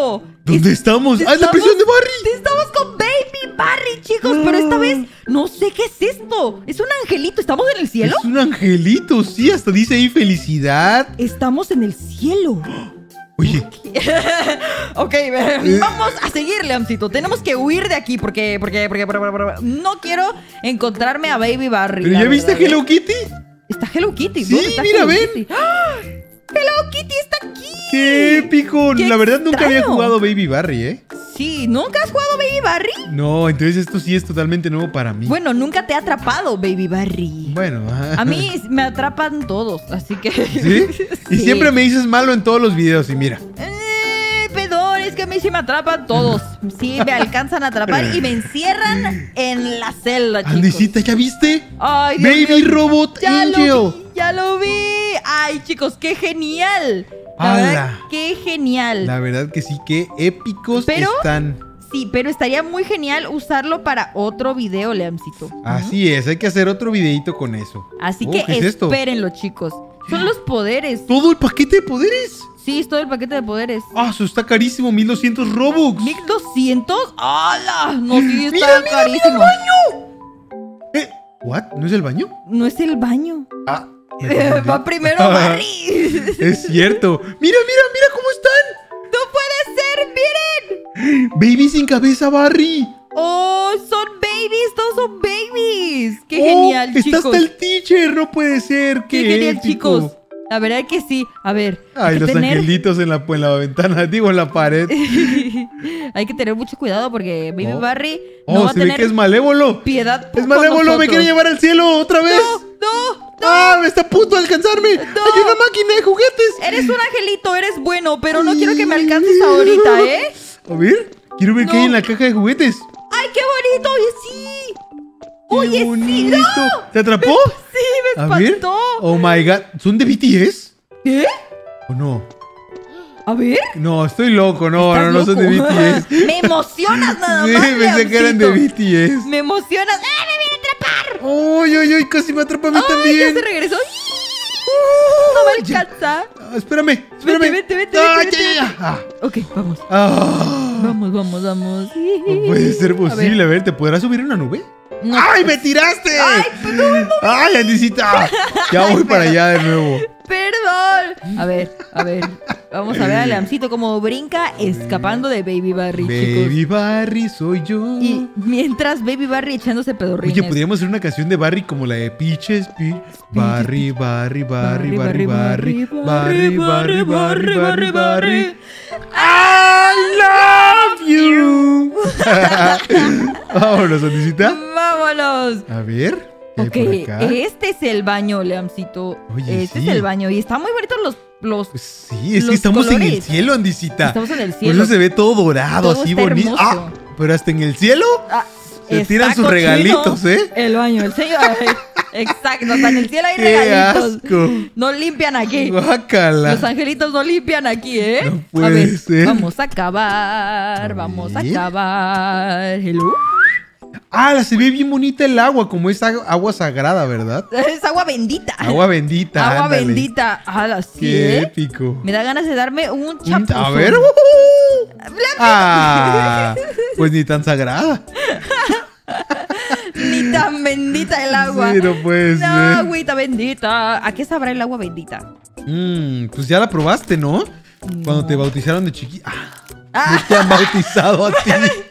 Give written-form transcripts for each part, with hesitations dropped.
cielo. ¿Dónde estamos? ¡Ah, es la prisión de Barry! Estamos con Baby Barry, chicos. Pero esta vez no sé qué es esto. Es un angelito. ¿Estamos en el cielo? Es un angelito, sí. Hasta dice ahí felicidad. Estamos en el cielo. Oye. Ok, vamos a seguir, Leoncito. Tenemos que huir de aquí porque no quiero encontrarme a Baby Barry. ¿Pero ya viste a Hello Kitty? Está Hello Kitty. Sí, ¿Dónde está mira, Hello ven. Kitty? ¡Ah! Hello Kitty está aquí. ¡Qué épico! ¡Qué La verdad nunca había extraño! jugado Baby Barry, ¿eh? Sí, ¿nunca has jugado Baby Barry? No, entonces esto sí es totalmente nuevo para mí. Bueno, nunca te ha atrapado Baby Barry. Bueno, A mí me atrapan todos, así que... ¿Sí? Y Sí. siempre me dices malo en todos los videos y mira. Perdón, es que a mí sí me atrapan todos. Sí, me alcanzan a atrapar y me encierran en la celda, chicos. Andesita, ¿ya viste? Ay, Dios Baby mío, Robot Angel. Ya lo vi. Ay, chicos, qué genial. La verdad, ¡Hala! qué genial. La verdad que sí, qué épicos Pero- están. Sí, pero estaría muy genial usarlo para otro video, Leamcito. Así es, hay que hacer otro videito con eso. Así Oh, que ¿qué es esto? espérenlo, chicos. Son los poderes. ¿Todo el paquete de poderes? Sí, es todo el paquete de poderes. ¡Ah, eso está carísimo! 1200 Robux. ¿1200? ¡Hala! No, sí, está Mira, mira, carísimo. ¿What? ¿No es el baño? No es el baño. Ah, me confundí. Va primero Barry. Es cierto. Mira, mira, mira cómo están. ¡No puede ser! ¡Miren! Baby sin cabeza, Barry. ¡Oh, son babies! ¡Todos son babies! ¡Qué Oh, genial, está chicos! hasta el teacher, no puede ser. ¡Qué ¡Qué genial, épico! chicos! La verdad que sí. A ver, Ay, hay que los tener... angelitos en la ventana, digo en la pared. hay que tener mucho cuidado porque Baby Oh. Barry Oh, no va a se ve tener que es malévolo. piedad Es con malévolo, me nosotros. quiere llevar al cielo otra vez. ¡No! ¡Ah, está a punto de alcanzarme! ¡Hay una máquina de juguetes! Eres un angelito, eres bueno, pero no quiero que me alcances ahorita, ¿eh? A ver, quiero ver qué hay No. en la caja de juguetes. ¡Ay, qué bonito! ¡Oye, sí! ¡Oye, ¡Qué sí! bonito! ¡No! ¿Te atrapó? Sí, me A ver. espantó. Oh my god. ¿Son de BTS? ¿Qué? ¿O no? A ver. No, estoy loco. No, ¿Estás no son de loco? BTS. Me emocionas nada Sí, más, pensé que eran de Leoncito. BTS. Me emocionas. ¡Ah, me viene a atrapar! ¡Uy, uy, uy! Casi me atrapa a mí ¡Ay, ya también. se regresó! No me Ya. alcanza. Ah, espérame, espérame. Vete. Ah, ya. Ah. Ok, vamos. Ah. Vamos. No puede ser posible. A ver, ¿te podrás subir a una nube? No. ¡Ay, me tiraste! ¡Ay, no me ¡Ay, Andisita! Ya voy para allá de nuevo. Perdón. A ver. Vamos a ver a Leamcito como brinca escapando de Baby Barry, chicos. Baby Barry soy yo. Y mientras Baby Barry echándose pedorrines. Oye, podríamos hacer una canción de Barry como la de Peaches. Barry, Barry, Barry, Barry, Barry, Barry, Barry, Barry, Barry, Barry. I love you. Vámonos, Andisita. ¡Vámonos! A ver. ¿Qué hay Ok, por acá? este es el baño, Leamcito. Oye, Este sí. es el baño. Y están muy bonitos los Pues sí, es que los estamos en el colores. cielo, Andisita. Estamos en el Por cielo. eso se ve todo dorado, Todo así está bonito. hermoso. Ah, pero hasta en el cielo Ah, se está tiran sus cochino regalitos, ¿eh? El baño, el señor. Exacto, hasta en el cielo hay ¡Qué regalitos. asco! No limpian aquí. Guácala. Los angelitos no limpian aquí, ¿eh? No a puede ver, ser. vamos a acabar. Vamos a ver. acabar. Hello. Ah, se ve bien bonita el agua, como es agua sagrada, ¿verdad? Es agua bendita. Agua bendita. Agua ándale. bendita. Ah, sí, Qué ¿eh? épico. Me da ganas de darme un chapuzón. A ver. Ah, pues ni tan sagrada. Ni tan bendita el agua. Sí, no puede No, ser. agüita bendita. ¿A qué sabrá el agua bendita? Pues ya la probaste, ¿no? Cuando te bautizaron de chiquita. Ah. No te han bautizado a ti.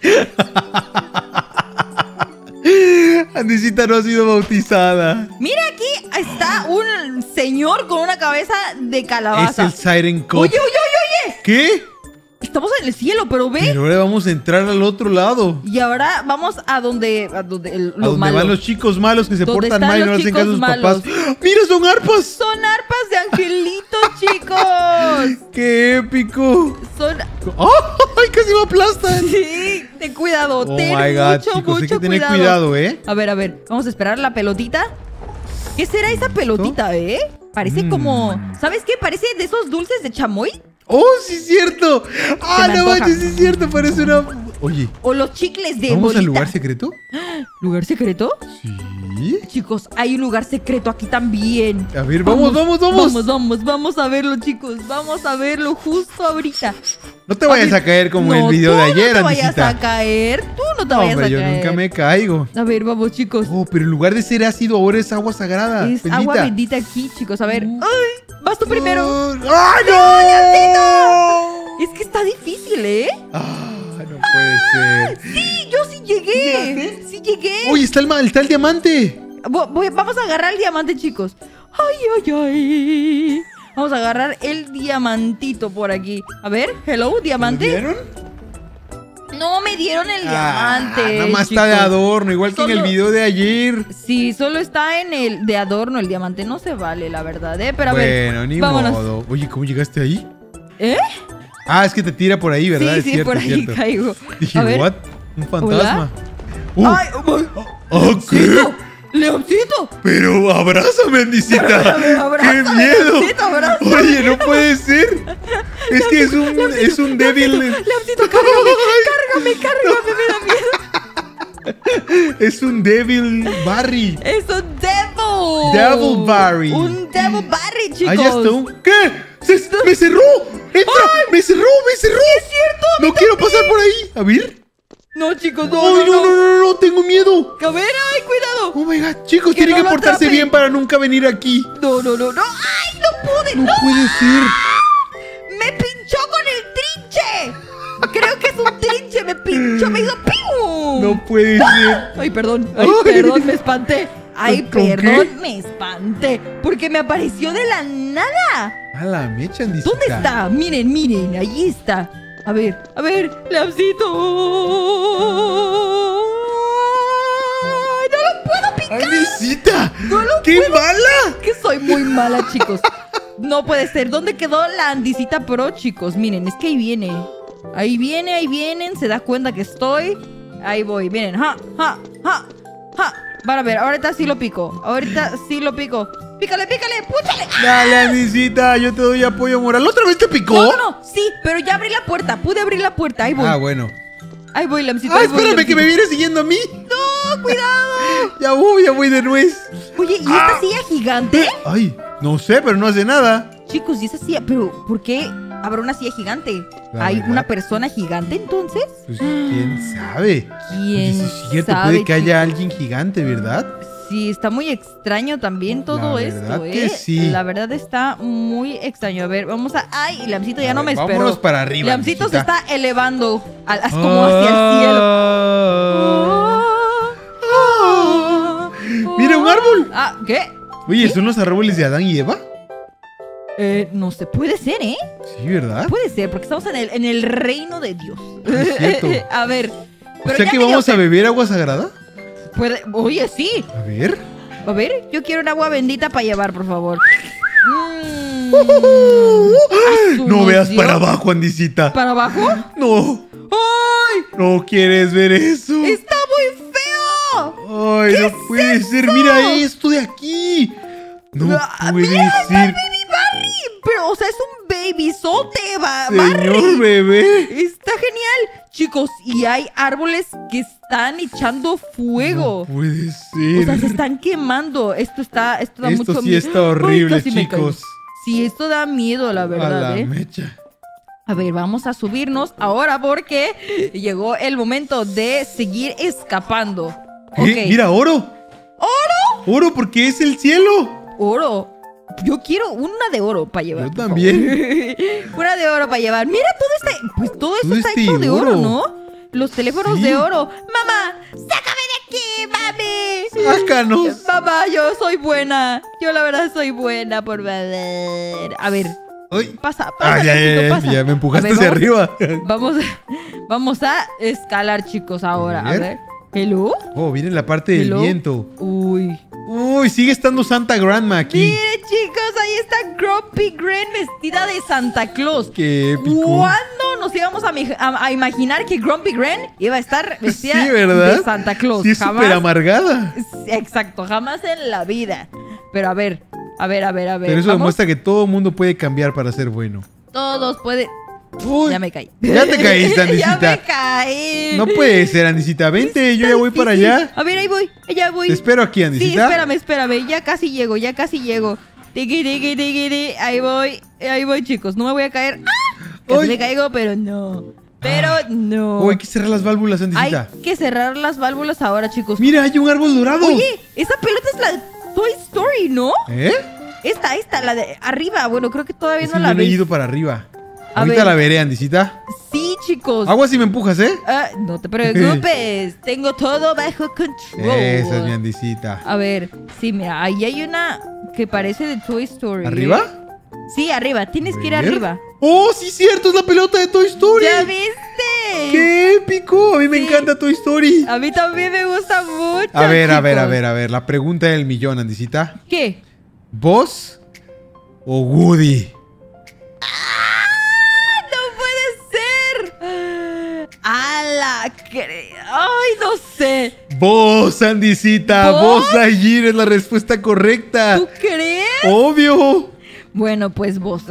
Andisita no ha sido bautizada. Mira, aquí está un señor con una cabeza de Es calabaza. el Siren Cop. Oye. ¿Qué? Estamos en el cielo, pero ve. Pero ahora vamos a entrar al otro lado. Y ahora vamos a donde A los donde malos. van los chicos malos que se ¿Dónde portan están mal y no los le hacen caso a sus chicos papás. malos? ¡Ah! ¡Mira, son arpas! Son arpas de angelitos, chicos. ¡Qué épico! Son... ¡Ay, casi me aplastan! Sí, ten cuidado. Oh ten my god, mucho, chicos, hay mucho que tener cuidado, ¿eh? A ver, vamos a esperar la pelotita. ¿Qué será esa pelotita, Parece como... ¿Sabes qué? Parece de esos dulces de chamoy. ¡Oh, sí es cierto! ¡Ah, me no antoja. manches, sí es cierto! Parece una... Oye, O los chicles de ¿vamos bolita. al lugar secreto? ¿Lugar secreto? Sí. ¿Sí? Chicos, hay un lugar secreto aquí también. A ver, vamos. Vamos a verlo, chicos. Vamos a verlo justo ahorita. No te vayas a caer como el video de ayer, No te vayas Andisita. a caer. Tú no te No, vayas hombre, a yo caer. nunca me caigo. A ver, vamos, chicos. Oh, pero en lugar de ser ácido, ahora es agua sagrada. Es bendita. agua bendita aquí, chicos. A ver. ¡Ay! Vas tú primero. ¡Ay, no! Es que está difícil, ¿eh? No puede ser. Sí, yo sí llegué. ¿Llegaste? Sí llegué. Uy, está el diamante. Vamos a agarrar el diamante, chicos. Ay. Vamos a agarrar el diamantito por aquí. A ver, hello, diamante. ¿Lo vieron? No me dieron el diamante. Nada más está de chicos. adorno, igual que en el Solo- video de ayer. Sí, solo está en el de adorno. El diamante no se vale, la verdad, ¿eh? Pero a ver, Bueno, ni vámonos. modo. Oye, ¿cómo llegaste ahí? ¿Eh? Ah, es que te tira por ahí, ¿verdad? Sí, Es sí, cierto, por es ahí cierto. caigo. Dije, A ver. ¿what? Un fantasma. Ay, ¿Qué? Leoncito. Pero abrázame, Andisita. ¡Qué Abrázame, miedo! Leoncito, abrázame. Oye, no puede ser. Es que es un débil. Leoncito, cárgame, me da miedo. Es un débil Barry. Es un devil. Devil Barry. Un devil Barry, chicos. Ahí está un. ¿Qué? ¡Me cerró! ¡Entra! ¡Ay! ¡Me cerró! Es cierto. No quiero pasar por ahí. A ver. No, chicos, ¡Ay, no! Tengo miedo. A ver, ay, cuidado. Oh my god, chicos, Que tienen no que lo portarse atrape. bien para nunca venir aquí. No. ¡Ay, no pude! No puede ser. ¡Me pinchó con el trinche! Creo que es un trinche. Me pinchó, me hizo ¡piu! No puede ser. Ay, perdón, Ay. me espanté. Ay, ¿Con perdón, qué? me espanté. Porque me apareció de la nada. A la mecha, Andisita. ¿Dónde está? Miren, ahí está. A ver, Leoncito. ¡Ay, no lo puedo picar! ¡Andisita! No lo ¡Qué mala! Que soy muy mala, chicos. No puede ser. ¿Dónde quedó la Andisita Pro, chicos? Miren, es que ahí viene. Ahí vienen. Se da cuenta que estoy. Ahí voy. Miren. Ja. Van a ver, ahorita sí lo pico. Pícale, púchale. Dale, Andisita, yo te doy apoyo moral. ¿Otra vez te picó? No. Sí, pero ya abrí la puerta. Pude abrir la puerta. Ahí voy. Ah, bueno. Ahí voy, Lamcito. Ah, ahí voy, espérame, que Lamcito. me vienes siguiendo a mí. No, cuidado. Ya voy de nuez. Oye, ¿y esta silla gigante? Ay, no sé, pero no hace nada. Chicos, ¿y esa silla? ¿Pero por qué habrá una silla gigante? La ¿Hay verdad. una persona gigante entonces? Pues, ¿quién sabe? Oye, ¿Quién sí es cierto, sabe, puede que haya chicos? alguien gigante, ¿verdad? Sí, está muy extraño también todo La esto, verdad ¿eh? que sí. La verdad está muy extraño. A ver, vamos a... ¡Ay! Lamcito ya A no ver, me esperó. vámonos para arriba, Lamcito se Andisita. está elevando como hacia el cielo. ¡Mira, un árbol! Ah, ¿qué? Oye, ¿son los árboles de Adán y Eva? No sé, puede ser, ¿eh? Sí, ¿verdad? Puede ser, porque estamos en el reino de Dios. Es cierto. A ver. O pero sea ya que me dio vamos a sed. beber agua sagrada. Oye, sí. A ver. A ver, yo quiero un agua bendita para llevar, por favor. No nos veas dio. para abajo, Andisita. ¿Para abajo? No, ¡Ay! no quieres ver eso. ¡Está muy feo! Ay, ¿Qué no es puede ser. Mira esto de aquí. No puede ser. Pero, o sea, es un babysote, Señor Barry. bebé. Está genial. Chicos, y hay árboles que están echando fuego. No puede O sea, se ser. están quemando. Esto da Esto mucho sí miedo. está Ay, horrible, casi me caigo. chicos. Sí, esto da miedo, la A verdad, la mecha. A ver, vamos a subirnos ahora porque llegó el momento de seguir escapando. ¿Qué? Ok. Mira, oro. ¿Oro? Oro, porque es el cielo. Oro. Yo quiero una de oro para llevar. Yo por también. favor. Una de oro para llevar. Mira, todo esto Todo está este hecho de oro, oro. ¿no? Los teléfonos Sí. de oro. Mamá, sácame de aquí, mami. Sácanos. Mamá, yo soy buena. Yo la verdad soy buena, por favor. A ver, Ay. pasa, Ah, ya, Lamcito, ya, pasa. ya me empujaste A ver, hacia vamos- arriba. Vamos a escalar, chicos, ahora. A A ver. ver. ¿Hello? Oh, viene la parte del Hello. viento. Uy. Uy, sigue estando Santa Grandma aquí. Miren, chicos, ahí está Grumpy Gren vestida de Santa Claus. Qué épico. ¿Cuándo nos íbamos a imaginar que Grumpy Gren iba a estar vestida Sí, ¿verdad? de Santa Claus? Sí, es súper amargada. Exacto, jamás en la vida. Pero a ver. Pero eso vamos. demuestra que todo mundo puede cambiar para ser bueno. Todos pueden. Uy, Ya me caí. ya te caíste, Ya Andisita. me caí. No puede ser, Andisita. Vente, yo ya voy para Sí. allá. A ver, ahí voy. Allá voy. Te espero aquí, Sí, Andisita. espérame. Ya casi llego. Tiki, tiki, tiki, tiki. Ahí voy, chicos. No me voy a caer. ¡Ah! Casi Ay. me caigo, pero no. No. Oh, hay que cerrar las válvulas, Hay Andisita. que cerrar las válvulas ahora, chicos. Mira, hay un árbol dorado. Oye, esa pelota es la de Toy Story, ¿no? ¿Eh? Esta, la de arriba. Bueno, creo que todavía Es no que la yo no he ves. ido para arriba. A Ahorita ver. la veré, Andisita. Sí, chicos. Agua si me empujas, ¿eh? Ah, no te preocupes. Tengo todo bajo control. Esa es mi Andisita. A ver, sí, mira, ahí hay una que parece de Toy Story. ¿Arriba? Sí, arriba. Tienes que ir Ver. arriba. ¡Oh, sí, cierto! ¡Es la pelota de Toy Story! ¿Ya viste? ¡Qué épico! A mí me Sí. encanta Toy Story. A mí también me gusta mucho. A ver. chicos. La pregunta del millón, Andisita. ¿Qué? ¿Vos o Woody? ¡No puede ser! ¡Hala! ¡Ay, no sé! Vos, Andisita. ¿Vos? Vos, Ayer, es la respuesta correcta. ¿Tú crees? Obvio. Bueno, pues vos.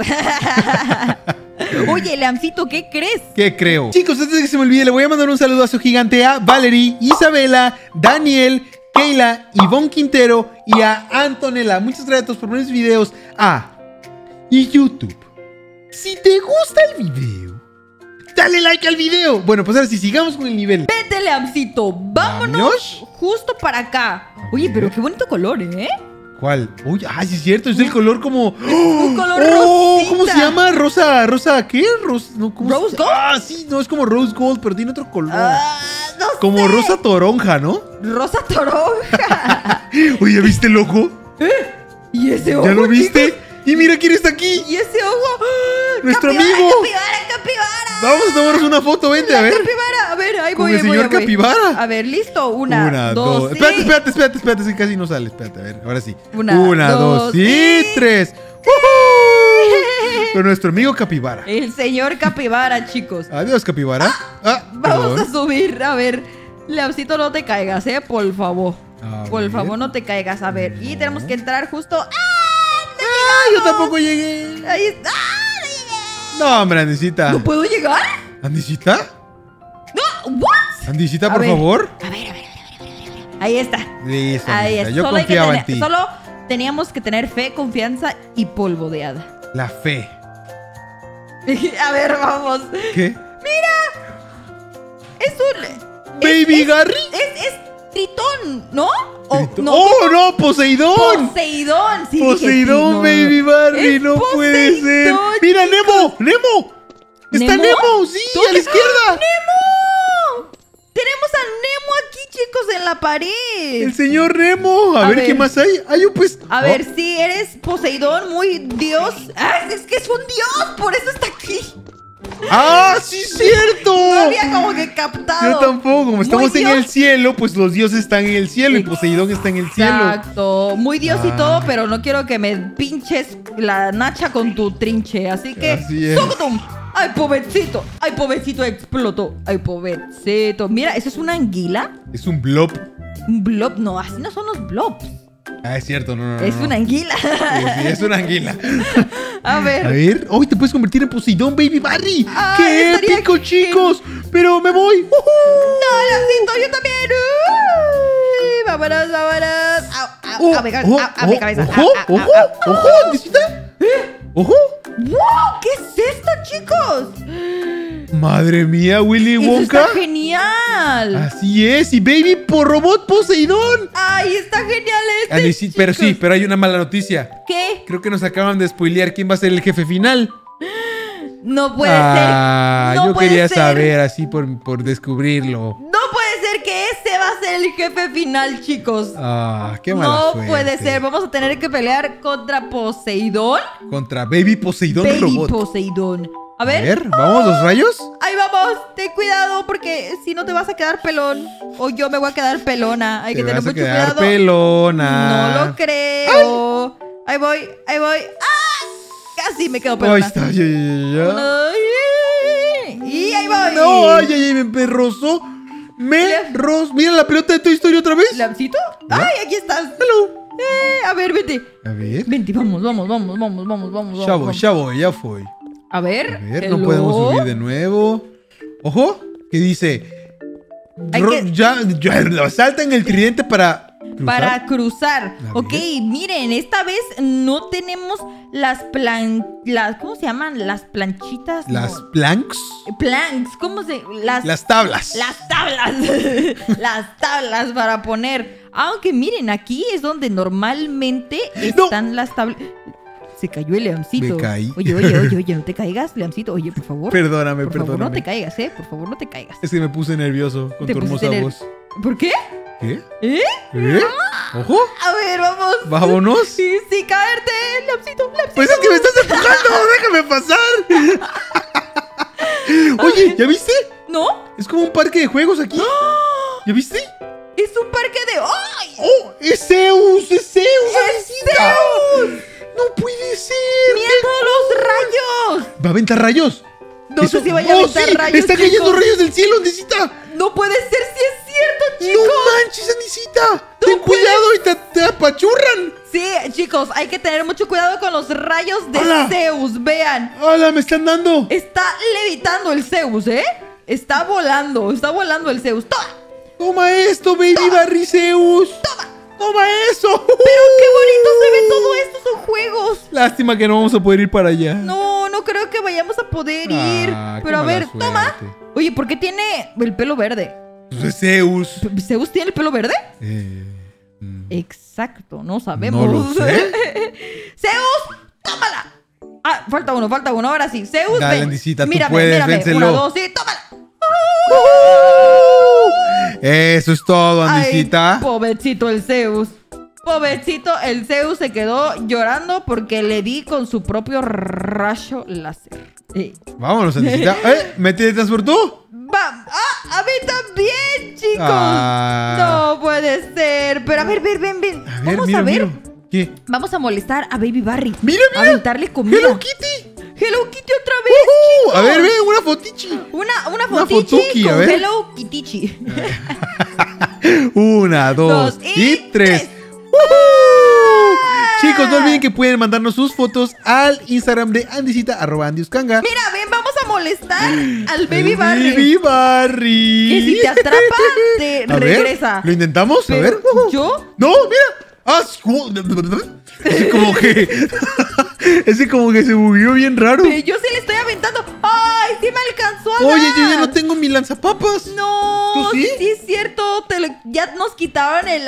Oye, Leamcito, ¿qué crees? ¿Qué creo? Chicos, antes de que se me olvide, le voy a mandar un saludazo gigante a Valerie, Isabela, Daniel, Keila, Ivonne Quintero y a Antonella. Muchas gracias por poner sus videos y YouTube. Si te gusta el video, dale like al video. Bueno, pues ahora sí, sigamos con el nivel. Vete, Leamcito. Vámonos ¿Vámonos? justo para acá. Oye, pero qué bonito color, ¿eh? ¿Cuál? Uy, ay, sí es cierto, es el color como... Un color ¡Oh! rosita. ¿Cómo se llama? Rosa, ¿qué? No, ¿cómo ¿Rose se- gold? Ah, sí, no, es como Rose Gold, pero tiene otro color. No Como sé. rosa toronja, ¿no? Rosa toronja. Oye, ¿ya viste el ojo? ¿Y ese ojo? ¿Ya lo viste? chicos? Y mira quién está aquí. ¿Y ese ojo? Nuestro ¡Capibara, amigo. capibara! Vamos a tomarnos una foto, vente, a ver. Capibara. A ver, ahí Con voy, el ahí voy, señor ahí voy. capibara. A ver, listo. Una, dos, sí. Espérate, sí, casi no sale. Espérate, a ver, ahora sí. Una, dos, dos, y sí. 3. ¡Woohoo! Con nuestro amigo capibara. El señor capibara, chicos. Adiós, capibara. Vamos perdón. a subir. A ver, Leamcito, no te caigas, por favor. A Por ver. favor, no te caigas. A ver, y tenemos que entrar justo. ¡Ah! Yo tampoco llegué. Ahí está. ¡Ah! ¡No llegué! No, hombre, Andisita. ¿No puedo llegar? ¿Andisita? No, ¿what? Andisita, A por ver. favor. A ver. Ahí está. Listo, Ahí Andisita, es. yo Solo hay que confiaba en tener- ti. Solo teníamos que tener fe, confianza y polvo de hada. La fe. A ver, vamos. ¿Qué? Es un. Baby es, Garry. Es Tritón, ¿no? O, Tritón. no, ¡Oh, no! ¡Poseidón! Poseidón. Sí, Poseidón, dije, Baby Barry, Es no puede ser. Poseidón, ¡Mira, Nemo! ¡Nemo! ¡Está ¿Nemo? Nemo! ¡Sí, ¿Tú a la qué- izquierda! ¡Nemo! Tenemos a Nemo aquí, chicos, en la pared. ¡El señor Nemo! A, ver, ¿qué más hay? Hay un pues... A ver, si eres Poseidón, muy dios. Ah, es que es un dios, por eso está aquí. ¡Ah, sí, cierto! No había como que captado. Yo tampoco. Como estamos Muy en dios. el cielo, pues los dioses están en el cielo y Poseidón está en el cielo. Exacto, muy dios y Ah. todo, pero no quiero que me pinches la nacha con tu trinche, así que Así es. ¡Socotum! ¡Ay, pobrecito explotó! ¡Ay, pobrecito! Mira, ¿eso es una anguila? Es un blob. Un blob, no, así no son los blobs. Ah, es cierto, no. Es una anguila. Sí, sí, es una anguila. A ver. A ver, hoy te puedes convertir en Poseidón, Baby Barry. Ay, ¡Qué estaría épico, bien. chicos! Pero me voy. ¡No, Leoncito, yo también! ¡Uy! ¡Vámonos! Oh, ¡A mi cabeza! ¡Ojo! ¡Ojo! ¡Ojo! ¿Andisita? ¡Ojo! ¡Wow! ¿Qué es esto, chicos? Madre mía, Willy ¡Eso Wonka. está genial! Así es, y Baby por robot Poseidón. ¡Ay, está genial este, Andisita, pero sí, chicos! pero hay una mala noticia. ¿Qué? Creo que nos acaban de spoilear quién va a ser el jefe final. No puede Ah, ser. No yo puede quería ser. saber así por descubrirlo. No puede ser que ese va a ser el jefe final, chicos. Ah, qué mala No suerte. puede ser. Vamos a tener que pelear contra Poseidón. Contra Baby Poseidón Baby robot. Poseidón. A A ver. ver, ¿vamos los rayos? Ahí vamos. Ten cuidado porque si no te vas a quedar pelón. O yo me voy a quedar pelona. Hay Te que tener vas a mucho quedar cuidado. pelona. No lo creo. Ahí voy. ¡Ah! Casi me quedo pelona. Ahí está, ya. Ay, y ahí voy. No, ay, me rozó. Mira la pelota de Toy Story otra vez. ¿Lapsito? ¿Ya? ¡Ay, aquí estás! Hello. A ver, vete. A ver. Vente, vamos. Ya voy. A ver, no podemos subir de nuevo. Ojo, ¿qué dice? Ya, salta en el tridente para cruzar. Para cruzar. Ok, miren, esta vez no tenemos ¿cómo se llaman? Las planchitas. Las planks. Planks, ¿cómo se...? Las tablas. Las tablas. Las tablas para poner. Aunque miren, aquí es donde normalmente están las tablas. Se cayó el leoncito. Me caí. Oye, no te caigas, leoncito. Oye, por favor. Perdóname. Por favor, no te caigas, por favor, no te caigas. Es que me puse nervioso con tu hermosa voz. ¿Por qué? ¿Qué? ¿Eh? ¿Ojo? A ver, vamos. ¿Vámonos? Sí, caerte, leoncito. Pues es que me estás empujando, déjame pasar. Oye, ¿ya viste? ¿No? Es como un parque de juegos aquí. ¿Ya viste? Es un parque de... ¡Ay! ¡Oh! ¡Es Zeus! ¡Andesita! ¡No puede ser! ¡Mira todos los rayos! ¿Va a aventar rayos? No sé si vaya a aventar rayos. ¡Están cayendo rayos del cielo, Andesita! No puede ser, si es cierto, chicos. ¡No manches, Andesita! ¡Ten cuidado y te apachurran! Sí, chicos, hay que tener mucho cuidado con los rayos de Zeus. Vean. ¡Hala, me están dando! Está levitando el Zeus, ¿eh? Está volando el Zeus. ¡Toma! ¡Toma esto, baby Barry Zeus! ¡Toma eso! ¡Pero qué bonito se ve todo esto! ¡Son juegos! Lástima que no vamos a poder ir para allá. No creo que vayamos a poder ir. Pero a ver, toma. Oye, ¿por qué tiene el pelo verde? Pues es Zeus. ¿Zeus tiene el pelo verde? Exacto, no sabemos. No lo sé. ¡Zeus! ¡Tómala! Ah, falta uno. Ahora sí. Zeus, dale, ven. Andesita, tú mírame, puedes, vénselo. 1, 2, sí, tómala. Eso es todo, Andesita. Ay, pobrecito el Zeus. Pobrecito el Zeus se quedó llorando porque le di con su propio rayo láser. Vámonos, Andesita. ¿Me teletransportó? A mí también, chicos. No puede ser. Pero a ver, ven. Vamos a ver. ¿Qué? Vamos a molestar a Baby Barry. Mira. A aventarle comida. Hello Kitty otra vez, chicos. A ver, una fotichi. Una fotichi con Hello Kitty. 1, 2 y 3. Chicos, no olviden que pueden mandarnos sus fotos al Instagram de Andesita, @andiuscanga. Mira, ven, vamos a molestar al Baby Barry. Baby Barry. Que si te atrapa, te regresa. Ver, ¿lo intentamos? Pero, a ver. ¿yo? No, mira. Ese como que se bugueó bien raro. Pero yo se le estoy aventando. ¡Ay, sí me alcanzó a dar! Oye, yo ya no tengo mi lanzapapas. No, ¿Tú sí? Sí es cierto. Ya nos quitaron el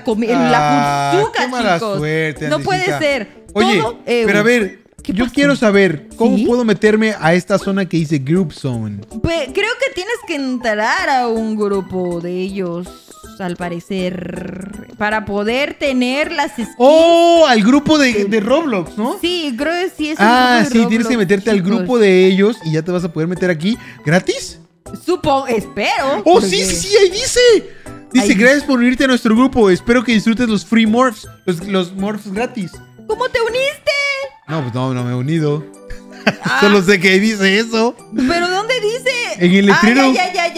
la fursuca, qué mala chicos. Suerte, no puede ser. Oye, pero a ver, yo quiero saber cómo ¿Sí? puedo meterme a esta zona que dice Group Zone. Creo que tienes que entrar a un grupo de ellos, al parecer, para poder tener las skins. ¡Oh! Al grupo de Roblox, ¿no? Sí, creo que sí es un grupo de sí, Roblox, tienes que meterte al grupo de ellos y ya te vas a poder meter aquí. ¿Gratis? Espero. ¡Oh, sí, ahí dice! Dice, gracias por unirte a nuestro grupo. Espero que disfrutes los free morphs, los morphs gratis. ¿Cómo te uniste? No, pues no me he unido. Solo sé que dice eso. ¿Pero dónde dice? En el letrero.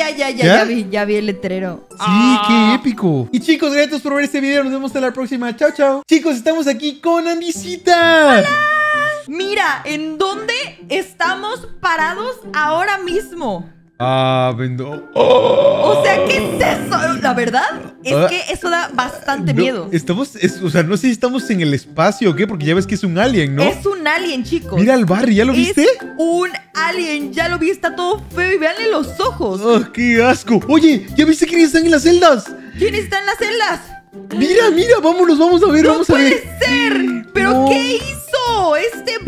Ya vi el letrero. Sí, qué épico. Y chicos, gracias por ver este video. Nos vemos hasta la próxima. Chao. Chicos, estamos aquí con Andesita. ¡Hola! Mira, ¿en dónde estamos parados ahora mismo? Vendo. O sea, ¿qué es eso? La verdad es que eso da bastante miedo. O sea, no sé si estamos en el espacio o qué, porque ya ves que es un alien, ¿no? Es un alien, chicos. Mira al Barry, ¿ya lo viste? Es un alien, ya lo vi, está todo feo y veanle los ojos. ¡Oh, qué asco! Oye, ¿ya viste quiénes están en las celdas? ¿Quiénes están en las celdas? Mira, vamos a ver. ¡No puede ser! ¿Pero no. qué hizo este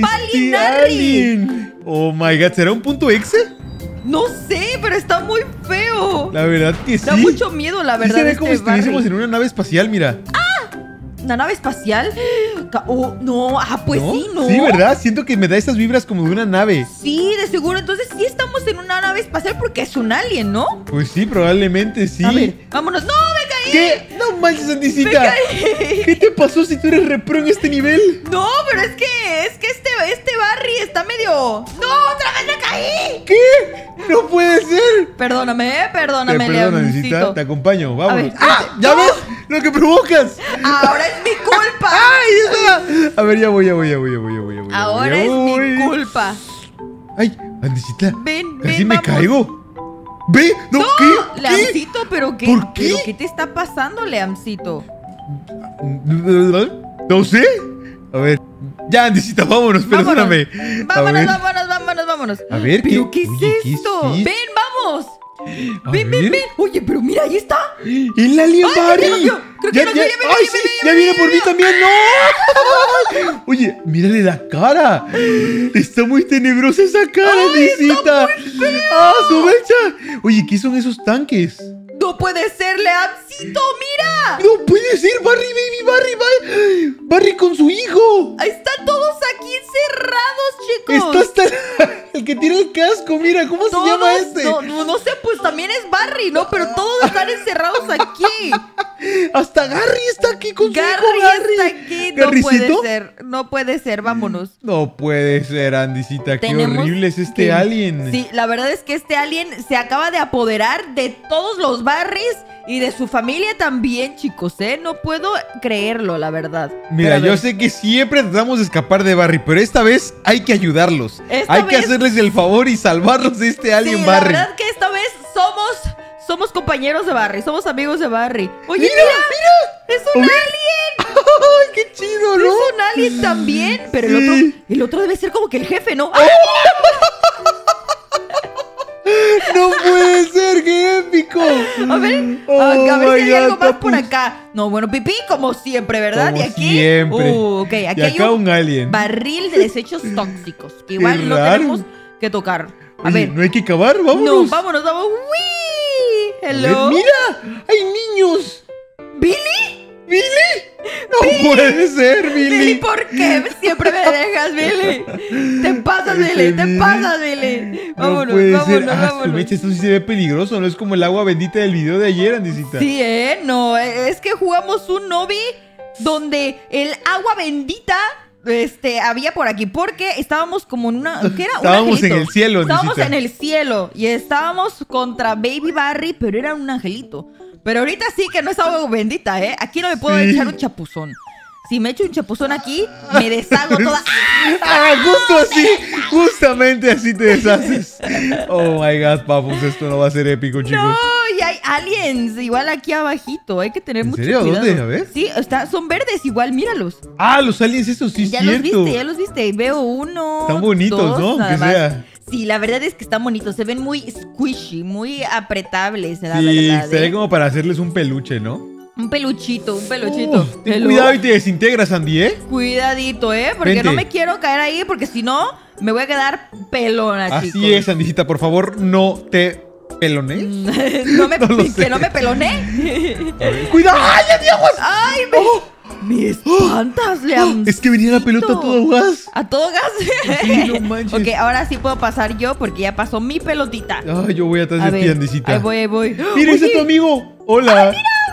alien? Oh my god, ¿será un punto exe? No sé, pero está muy feo. La verdad que sí. Da mucho miedo, la verdad. Sí, se ve como si estuviésemos en una nave espacial, mira. ¿Una nave espacial? Oh, no, pues ¿No? sí, ¿no? Sí, ¿verdad? Siento que me da estas vibras como de una nave. Sí, de seguro. Entonces sí estamos en una nave espacial porque es un alien, ¿no? Pues sí, probablemente sí. A ver, vámonos. ¡No, me caí! ¿Qué? No manches, Andesita. ¡Me caí! ¿Qué te pasó si tú eres repro en este nivel? No, pero es que este Barry está medio... ¡No, otra vez me caí! ¿Qué? ¡No puede ser! Perdóname, Perdona, Andesita, te acompaño, vamos. Ver, ¿Ya ves lo que provocas? Ahora es mi culpa. ¡Ay, eso! A ver, ya voy. Ahora es mi culpa. Ay, Andesita. Ven, Casi ven, me vamos. caigo. Ve, no, ¿qué? Leamcito, ¿pero qué? ¿Por qué? ¿Pero qué te está pasando, Leamcito? No sé. A ver. Ya, Andesita, vámonos, perdóname. Vámonos. A ver, ¿Pero qué es oye, ¿qué esto? es? Ven, vamos. A Ven. ver. Oye, pero mira, ahí está. ¡El alien Ay, Barry! creo que nos vio. Creo que nos vio, ya viene, ¡Ay, ya sí! viene, ¡Ya viene por mí también! ¡No! Oye, mírale la cara. Está muy tenebrosa esa cara, Andesita. ¡Ah, su mecha! Oye, ¿qué son esos tanques? No puede ser, Leamcito, mira. ¡No puede ser! ¡Barry, baby! ¡Barry con su hijo! Están todos aquí encerrados, chicos. Está hasta el que tiene el casco, mira, ¿cómo se llama este? No sé, pues también es Barry, ¿no? Pero todos están encerrados aquí. Hasta Gary está aquí con su hijo, Gary está aquí. No ¿Garrycito? puede ser. No puede ser. Vámonos. No puede ser, Andesita. Qué Tenemos horrible es este que- alien. Sí, la verdad es que este alien se acaba de apoderar de todos los Barrys y de su familia también, chicos, ¿eh? No puedo creerlo, la verdad. Mira, Pero a yo ver, sé que siempre tratamos de escapar de Barry, pero esta vez hay que ayudarlos. Esta Hay que vez- hacerles el favor y salvarlos de este alien sí, Barry. la verdad que esta vez somos compañeros de Barry, somos amigos de Barry. Oye, ¡Mira, mira, es un mira! alien. ¡Ay, qué chido, ¿no? Es un alien también, pero Sí. el otro debe ser como que el jefe, ¿no? ¡No puede ser! ¡Qué épico! A ver, Oh a ver my si hay God, algo más por papus. acá. No, bueno, pipí como siempre, ¿verdad? Como y aquí. siempre. Ok, Y aquí hay acá un alien. barril de desechos tóxicos. Que igual no raro. tenemos que tocar. A Oye, ver. ¿no hay que cavar? No, ¡Vámonos! vámonos. ¡Uy! A ver, Hello. ¡mira! ¡Hay niños! ¿Billy? ¿Billy? ¡No puede ser, Billy, Billy! ¿por qué siempre me dejas, Billy? Te pasas, Billy, te Billy. pasas, Billy. Vámonos, No puede vámonos, ser. Ah, su vámonos. mecha, esto sí se ve peligroso. No es como el agua bendita del video de ayer, Andesita. Sí, no, es que jugamos un Novi donde el agua bendita había por aquí, porque estábamos como en una, ¿qué era? Un Estábamos en angelito. el cielo, Estábamos Andesita. en el cielo y estábamos contra Baby Barry, pero era un angelito. Pero ahorita sí que no es agua bendita, ¿eh? Aquí no me puedo Sí. echar un chapuzón. Si me echo un chapuzón aquí, me deshago toda. Ah, justo así, justamente así te deshaces. Oh my god, papus, esto no va a ser épico, chicos. No, y hay aliens, igual aquí abajito, hay que tener ¿En mucho serio? cuidado. ¿Dónde? A ver. Sí, son verdes igual, míralos. Ah, los aliens estos sí es Ya cierto. los viste. Veo uno. Están bonitos, dos, ¿no? nada Que más. sea. Sí, la verdad es que están bonitos. Se ven muy squishy, muy apretables, la Sí, verdad. se ve ¿eh? como para hacerles un peluche, ¿no? Un peluchito. Ten Hello. cuidado y te desintegras, Andy, ¿eh? Cuidadito, porque Vente. no me quiero caer ahí, porque si no, me voy a quedar pelona, Así chicos. es, Andisita, por favor, no te pelones. No me, No lo sé. que no me peloné. ¡Cuidado! ¡Ay, Dios! Ay, me espantas, Es que venía la pelota a todo gas. ¿A todo gas? Sí, no manches. Ok, ahora sí puedo pasar yo porque ya pasó mi pelotita. Ay, yo voy atrás A de ti, ver, Andisita. ahí voy. Mira, ese es tu Oye, amigo. Hola.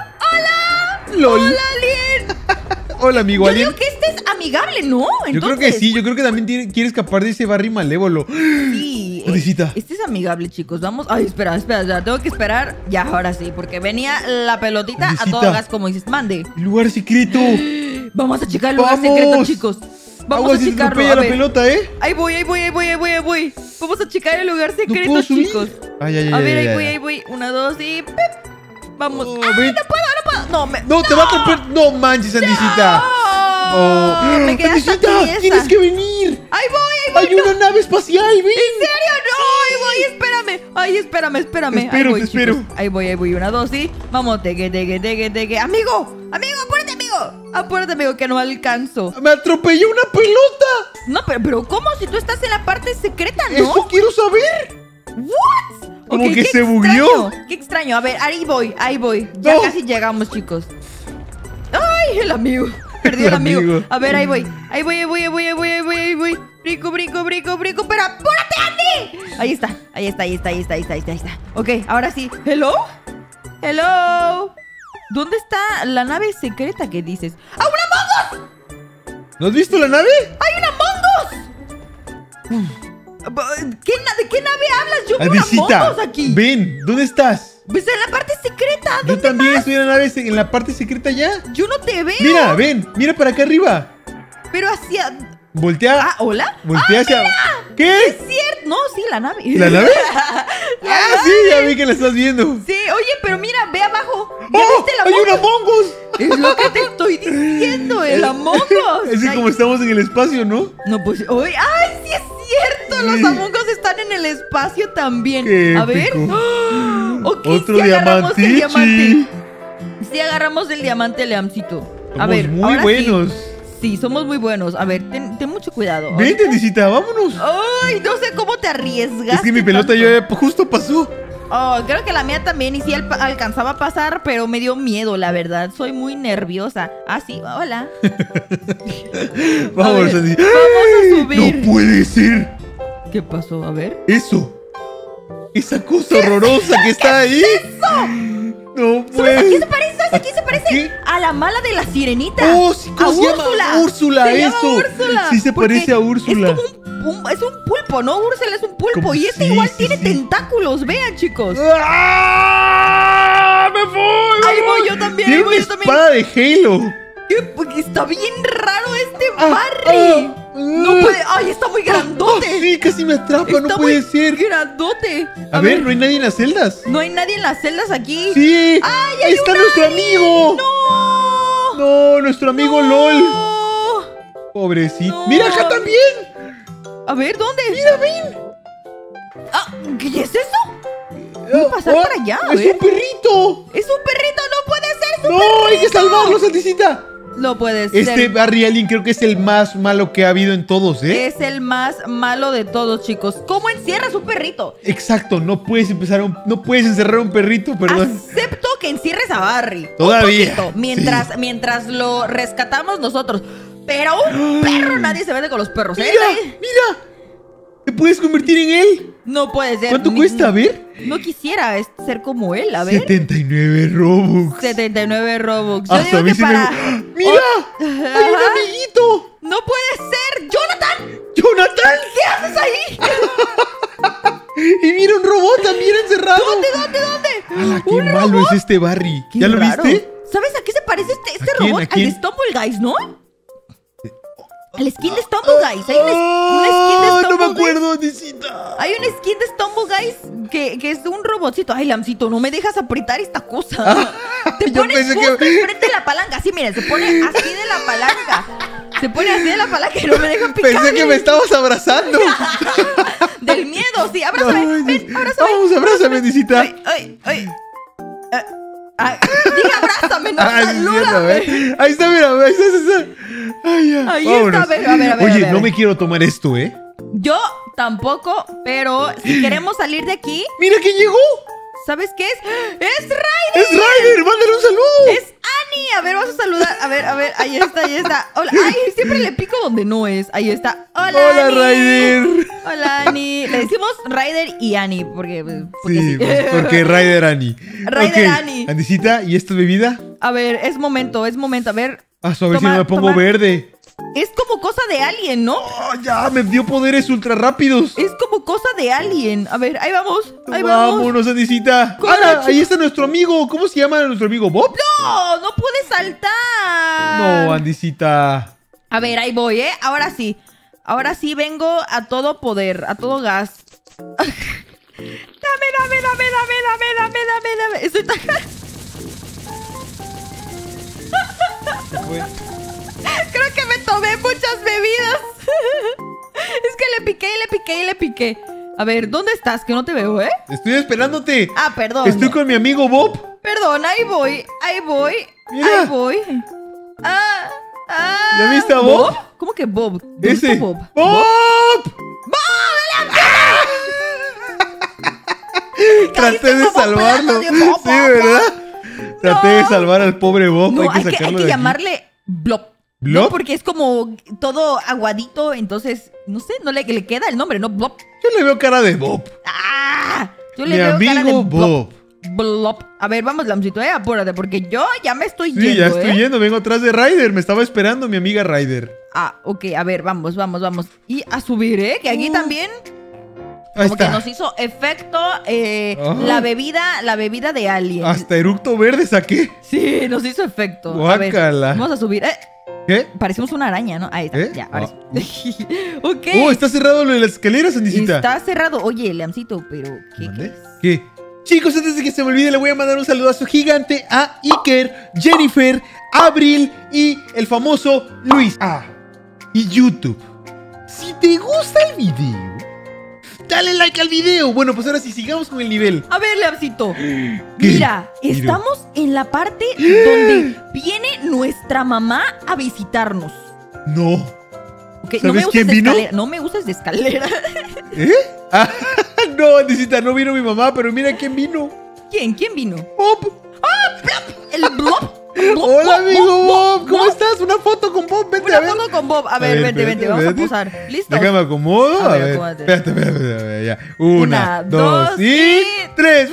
¡Hola! LOL. ¡Hola, alien! Hola, amigo Yo alien. digo que este es amigable, ¿no? Yo creo que Entonces, sí, yo creo que también quiere escapar de ese Barry malévolo. Sí. Odisita. Este es amigable, chicos. Vamos. Ay, espera. Tengo que esperar. Ya, ahora sí. Porque venía la pelotita a Odisita. todo gas, como dices. Mande. El lugar secreto. Vamos a checar el lugar ¡Vamos! secreto, chicos. Vamos Aguas, a si checarlo. atropella A la ver. pelota, ¿eh? Ahí voy. Vamos a checar el lugar No secreto, puedo subir. chicos. Ay, ay, ay. A ver, ay, ahí voy. 1, 2 y. ¡pip! Vamos. Oh, ¡Ay, ven. no puedo! No, te va a atropellar. No manches, Andisita. Oh. Me quedé hasta Andisita, tiesa. tienes que venir. Ahí voy. Hay una nave espacial, ven. ¿En serio? No, ahí voy, espérame. Ay, espérame. Te espero, Ahí voy, te espero. chicos. Ahí voy. 1, 2 y. Vamos, tegue. Amigo, apúrate, amigo, que no alcanzo. Me atropelló una pelota. No, pero ¿cómo? Si tú estás en la parte secreta, ¿no? Eso quiero saber. ¿What? Como Ok, que qué se bugueó. extraño, Qué extraño. A ver, ahí voy. Ya No. casi llegamos, chicos. Ay, el amigo. Perdió El el amigo. amigo. A ver, ahí voy. Brinco. Pero apúrate, Andy. Ahí está. Ok, ahora sí. ¿Hello? ¿Dónde está la nave secreta que dices? ¡Ah, una Among Us! ¿No has visto la nave? ¡Hay una Among Us! ¿De qué nave hablas? Yo veo una Andisita, Among Us aquí. ven, ¿dónde estás? Pues en la parte secreta. Yo ¿Dónde también vas? estoy en la nave, en la parte secreta ya. Yo no te veo. Mira, ven, mira para acá arriba. Pero hacia... Voltea. Ah, ¿hola? Voltea hacia... Es ¿Qué? cierto. No, sí, la nave. ¿La nave? Sí, ya vi que la estás viendo. Sí, oye, pero mira, ve abajo. ¿Ya ¡Oh! viste la ¡Hay un Among Us? Among Us! Es lo que te estoy diciendo, el Among Us. Es que Ay, como estamos en el espacio, ¿no? no, pues, oye, ¡ay, sí es cierto! Los Sí. Among Us están en el espacio también. Qué A ver. épico. Ok, Otro sí agarramos el diamante. diamantichi. Sí agarramos el diamante, Leamcito. A Somos ver, muy ahora buenos. Sí, somos muy buenos. A ver, ten mucho cuidado. Vente, Andisita, vámonos. Ay, no sé cómo te arriesgas. Es que mi pelota ya justo pasó. Oh, creo que la mía también. Y sí alcanzaba a pasar, pero me dio miedo, la verdad. Soy muy nerviosa. Ah, sí, hola. Vamos, A ver, Andy. vamos a subir. No puede ser. ¿Qué pasó? A ver. Eso. Esa cosa horrorosa que está ahí. No ¿Sabes a puede. qué se parece? ¿Sabes a quién se parece? ¿Qué? A la mala de la sirenita. Oh, sí, ¿cómo a se llama? Úrsula. Úrsula, Se llama eso. Úrsula, Sí se porque parece a Úrsula. Es como es un pulpo, ¿no? Úrsula es un pulpo. Como- Y este sí, igual sí, tiene sí. tentáculos. Vean, chicos. ¡Ah! ¡Me voy! Ahí voy yo también, Tiene ahí voy una yo también. espada de Halo. Porque está bien raro este Ah, Barry. ah, No puede. Ay, está muy grandote. Oh, sí, casi me atrapa, Está no puede muy ser. grandote. A ver, no hay nadie en las celdas. No hay nadie en las celdas aquí. Sí. ¡Ay, Ahí hay está un nuestro alien! amigo. ¡No! No, nuestro amigo LOL. No. Pobrecito. No. Mira acá también. A ver, ¿dónde? Mira, ven. Ah, ¿qué es eso? Voy a pasar para allá, a Es ver. un perrito. Es un perrito, no puede ser. Es un No, hay que perrito. salvarlo, Santicita. No puede ser. Este Barry Allen creo que es el más malo que ha habido en todos, ¿eh? Es el más malo de todos, chicos. ¿Cómo encierras un perrito? Exacto, no puedes no puedes encerrar a un perrito, perdón. Acepto que encierres a Barry. Todavía, Un poquito, mientras lo rescatamos nosotros. Pero un perro, nadie se vende con los perros, ¿eh? Mira, mira. ¿Te puedes convertir en él? No puede ser. ¿Cuánto cuesta? A ver. No quisiera ser como él, a ver. 79 Robux. 79 Robux. Yo Hasta a digo mí que sí me... para... ¡Mira! Oh. ¡Hay un Ajá. amiguito! ¡No puede ser! ¡Jonathan! ¡Jonathan! ¿Qué haces ahí? Y mira un robot también encerrado. ¿Dónde? ¡Hala, qué ¿Un malo robot? es este Barry! Qué ¿Ya lo raro. viste? ¿Sabes a qué se parece este ¿A quién? robot? ¿A quién? Al de Stumble Guys, ¿no? Al skin de Stumble Guys. Hay una skin de ¡Ah! Stumble No me Guys. acuerdo, Andisita. Hay un skin de Stumble Guys que es un robotcito. Ay, Lamcito, no me dejas apretar esta cosa. Te yo pones pensé justo que- enfrente de la palanca. Sí, miren, se pone así de la palanca. Se pone así de la palanca y no me deja picar. Pensé que me estabas abrazando. Del miedo, sí. Abrázame. Ay, Ven, abrázame. Vamos, abrázame, Andisita. Ay. Diga abrázame, no Ah, sí, cierto, a salúdame. ver. Ahí está, mira, ahí está. Ay, ya. Ahí Vámonos. está, a ver, a ver. Oye, no me quiero tomar esto, ¿eh? Yo tampoco, pero si queremos salir de aquí, ¡Mira que llegó! ¿sabes qué es? ¡Es Ryder! ¡Es Ryder! ¡Mándale un saludo! ¡Es Annie! A ver, vamos a saludar. A ver, ahí está. Hola. Ay, siempre le pico donde no es. Ahí está. Hola, ¡Hola, Annie. Ryder! Hola, Annie. Le decimos Ryder y Annie, porque Sí, porque Ryder Annie. Ryder Ok, Annie. Andisita, ¿y esta bebida? A ver, es momento. A ver, A ver si Toma, no me pongo toma. verde. es como cosa de alien, ¿no? ¡Oh, ya! Me dio poderes ultra rápidos. Es como cosa de alien. A ver, ahí vamos. Ahí vamos. Vámonos, Andisita. Corre, ¡Hala! chicos. Ahí está nuestro amigo. ¿Cómo se llama nuestro amigo? ¿Bob? No puede saltar. No, Andisita. A ver, ahí voy, ¿eh? Ahora sí. Ahora sí vengo a todo poder, a todo gas. Dame. Estoy tan... Creo que me tomé muchas bebidas. Es que le piqué. A ver, ¿dónde estás? Que no te veo, ¿eh? Estoy esperándote. Ah, perdón. Estoy con mi amigo Bob. Perdón, ahí voy. Mira. Ahí voy. Ah. ¿Ya viste a Bob? ¿Cómo que Bob? ¿Dónde Ese. está Bob? ¡Bob! Traté de como salvarlo. pedazo de Bob, Sí, ¿verdad? Traté de salvar al pobre Bob. No, hay que sacarlo de aquí. llamarle Blob. ¿Blob? No, porque es como todo aguadito, entonces, no sé, no le queda el nombre, ¿no? Blob. Yo le veo cara de Bob. ¡Ah! Yo Mi le veo cara de amigo Blob. Bob. Blob. A ver, vamos, Lamcito, apúrate, porque yo ya me estoy Sí, yendo, ya estoy ¿eh? yendo. Vengo atrás de Ryder. Me estaba esperando mi amiga Ryder. Ah, ok, a ver, vamos. Y a subir, ¿eh? Que aquí también Ahí como que está. nos hizo efecto Ah. la bebida de alien. Hasta eructo verde saqué. Sí, nos hizo efecto. A ver, Guácala. vamos a subir. ¿Qué? Parecemos una araña, ¿no? Ahí está, ¿Eh? ya, ahora sí. Ok. Oh, está cerrado lo de las escaleras, Andisita. Está cerrado. Oye, Leamcito, pero ¿qué ¿Mande? es? ¿Qué? Chicos, antes de que se me olvide, le voy a mandar un saludazo gigante a Iker, Jennifer, Abril y el famoso Luis. Y YouTube. Si te gusta el video, dale like al video. Bueno, pues ahora sí, sigamos con el nivel. A ver, Leamcito. ¿Qué? Mira, estamos en la parte donde viene nuestra mamá a visitarnos. No. Okay, ¿Sabes quién vino? No me uses de escalera. ¿Eh? Ah, no, Andisita, no vino mi mamá, pero mira quién vino. ¿Quién? ¿Quién vino? Bob. ¿El Bob? Hola, amigo Bob. ¿Cómo estás? Una foto con Bob. Vente a Una ver. foto con Bob. A ver, vente. Vamos a posar. ¿Listo? Déjame acomodo. A A ver, ver. acomódate. Espérate, ya. Una, Una, dos dos y y- 3.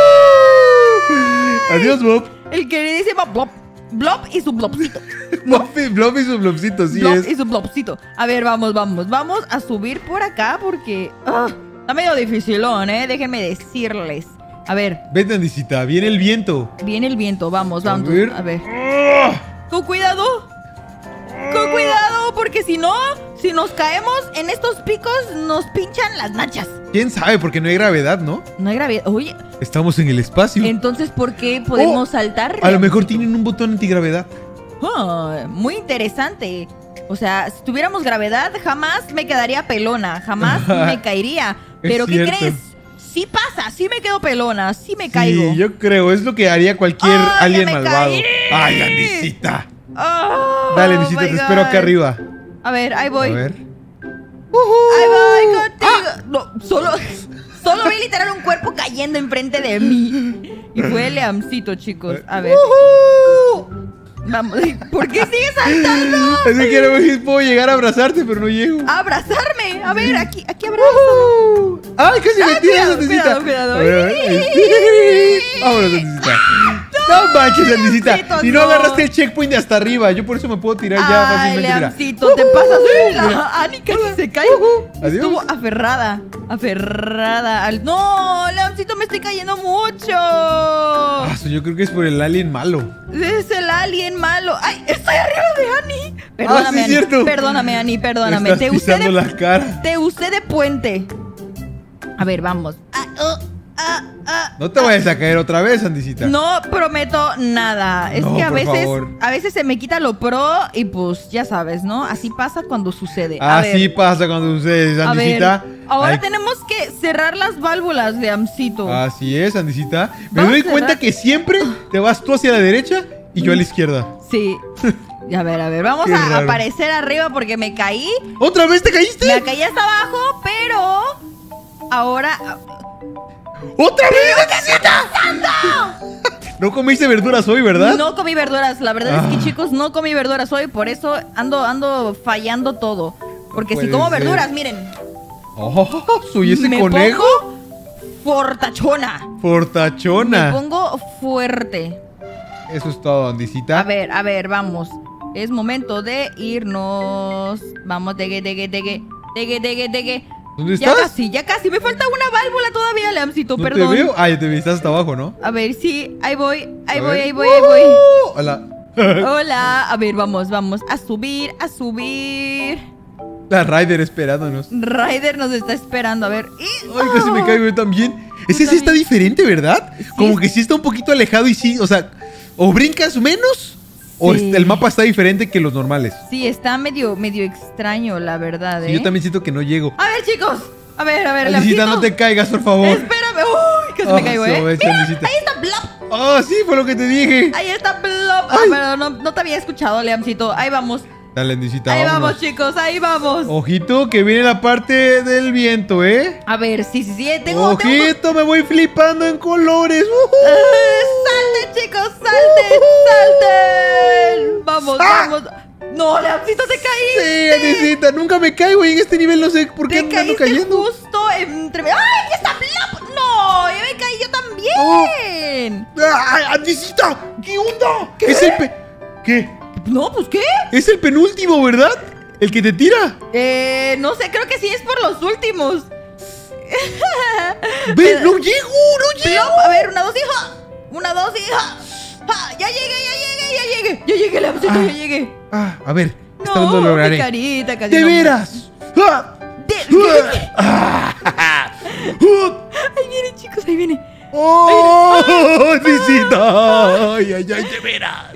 Adiós, Bob. El queridísimo Blob. Blob y su blobcito. Blob y su blobcito, sí Blob es. y su blobcito. A ver, vamos. Vamos a subir por acá porque... está medio dificilón, ¿eh? Déjenme decirles. A ver, Vete, Andisita, viene el viento. viene el viento. Vamos. A ver. A ver. Con cuidado. Con cuidado, porque si no, si nos caemos en estos picos, nos pinchan las nachas. ¿Quién sabe? Porque no hay gravedad, ¿no? No hay gravedad. Oye, Estamos en el espacio. entonces, ¿por qué podemos saltar? A lo mejor tienen un botón antigravedad. Muy interesante. O sea, si tuviéramos gravedad, jamás me quedaría pelona. Jamás me caería. Es Pero, ¿qué cierto. crees? Sí pasa, sí me quedo pelona, sí me caigo. Sí, yo creo. Es lo que haría cualquier ¡Ay, ya alien me malvado. caí! Ay, Andisita. Oh, Dale, Andisita, my te espero acá God. arriba. A ver, ahí voy. A ver. Ahí voy contigo. No, solo vi literal un cuerpo cayendo enfrente de mí. Y fue Leamcito, chicos. A ver. Vamos. ¿Por qué sigues saltando? Es que quiero ver si puedo llegar a abrazarte, pero no llego. A abrazarme. A ver, aquí abrazo. ¡Ay, casi me tiras, Andisita! cuidado. A ver. Vámonos, Andisita. No manches, Andisita. Leamcito, Y no no. agarraste el checkpoint de hasta arriba. Yo por eso me puedo tirar ya Ay, fácilmente. Mira. Leamcito, te pasas. La Ani casi se cae. Adiós. Estuvo aferrada. No, Leamcito, me estoy cayendo mucho. Ah, yo creo que es por el alien malo. Es el alien malo. ¡Ay! ¡Estoy arriba de Ani! Perdóname, sí, cierto. Perdóname, Ani, perdóname. Estás pisando la cara. Te usé de puente. A ver, vamos. No te vayas a caer otra vez, Andisita. No prometo nada. Es No, que por favor. a veces se me quita lo pro y pues ya sabes, ¿no? Así pasa cuando sucede. A Así ver, pasa cuando ustedes, a ver. Andisita. Ahora Ay, tenemos que cerrar las válvulas, Leamcito. Así es, Andisita. Me Vamos doy a cerrar. cuenta que siempre te vas tú hacia la derecha y yo a la izquierda. Sí. A ver, vamos Qué a raro. aparecer arriba porque me caí. ¿Otra vez te caíste? Me caí hasta abajo, pero ahora... ¡Otra vez, Andisita! No comiste verduras hoy, ¿verdad? No comí verduras, la verdad es Ah. que chicos, no comí verduras hoy, por eso ando fallando todo. Porque si puede como ser. verduras, miren, Oh, soy ese me conejo. pongo fortachona. Me Fortachona. pongo fuerte. Eso es todo, Andisita. A ver, vamos. Es momento de irnos. Vamos, degue. ¿Dónde Ya estás? ya casi. Me falta una válvula todavía, Leamcito, ¿No perdón. te veo? Ah, ya te vi, estás hasta abajo, ¿no? A ver, sí, ahí voy. A ver. Hola. Hola. A ver, vamos. A subir. La Ryder esperándonos. Ryder nos está esperando, a ver. Ay, casi me caigo yo también. Ese sí está diferente, ¿verdad? Como que sí está un poquito alejado y sí, o sea, o brincas menos o Sí. el mapa está diferente que los normales. Sí, está medio extraño, la verdad, Sí, yo también siento que no llego. A ver, chicos. A ver, Andisita, Leamcito. no te caigas, por favor. Espérame. Uy, casi me caigo, se ve, Mira, Andisita. ahí está Blop. Ah, sí, fue lo que te dije. Ahí está Blop. Ay. Pero no te había escuchado, Leamcito. Ahí vamos. Dale, Andisita, Ahí vámonos. vamos, chicos. Ahí vamos. Ojito, que viene la parte del viento, ¿eh? A ver, sí. Tengo... Ojito, me voy flipando en colores. ¡Salten, chicos! ¡Salten! Vamos. No, Leamcito, te caí. Sí, Andisita, nunca me caigo y en este nivel no sé por qué Te ando caíste cayendo. justo entre... ¡Ay, aquí está Blop! ¡No! ¡Ya me caí yo también! ¡Ay, Andisita! ¿Qué onda? ¿Qué? Es el ¿Qué? No, pues, ¿qué? Es el penúltimo, ¿verdad? El que te tira. No sé, creo que sí es por los últimos. ¡Ven! ¡No llego! ¡No llego! Blop, a ver, 1, 2, hija. 1, 2, hija. Ja, ya llegué, Leamcito, ya llegué. A ver, esta vez No, lo lograré. mi carita, casi ¡De no. veras! Ahí viene, chicos, ahí viene. ¡Oh! ¡Necesita! ¡Ay, ay, ay! ¡De veras!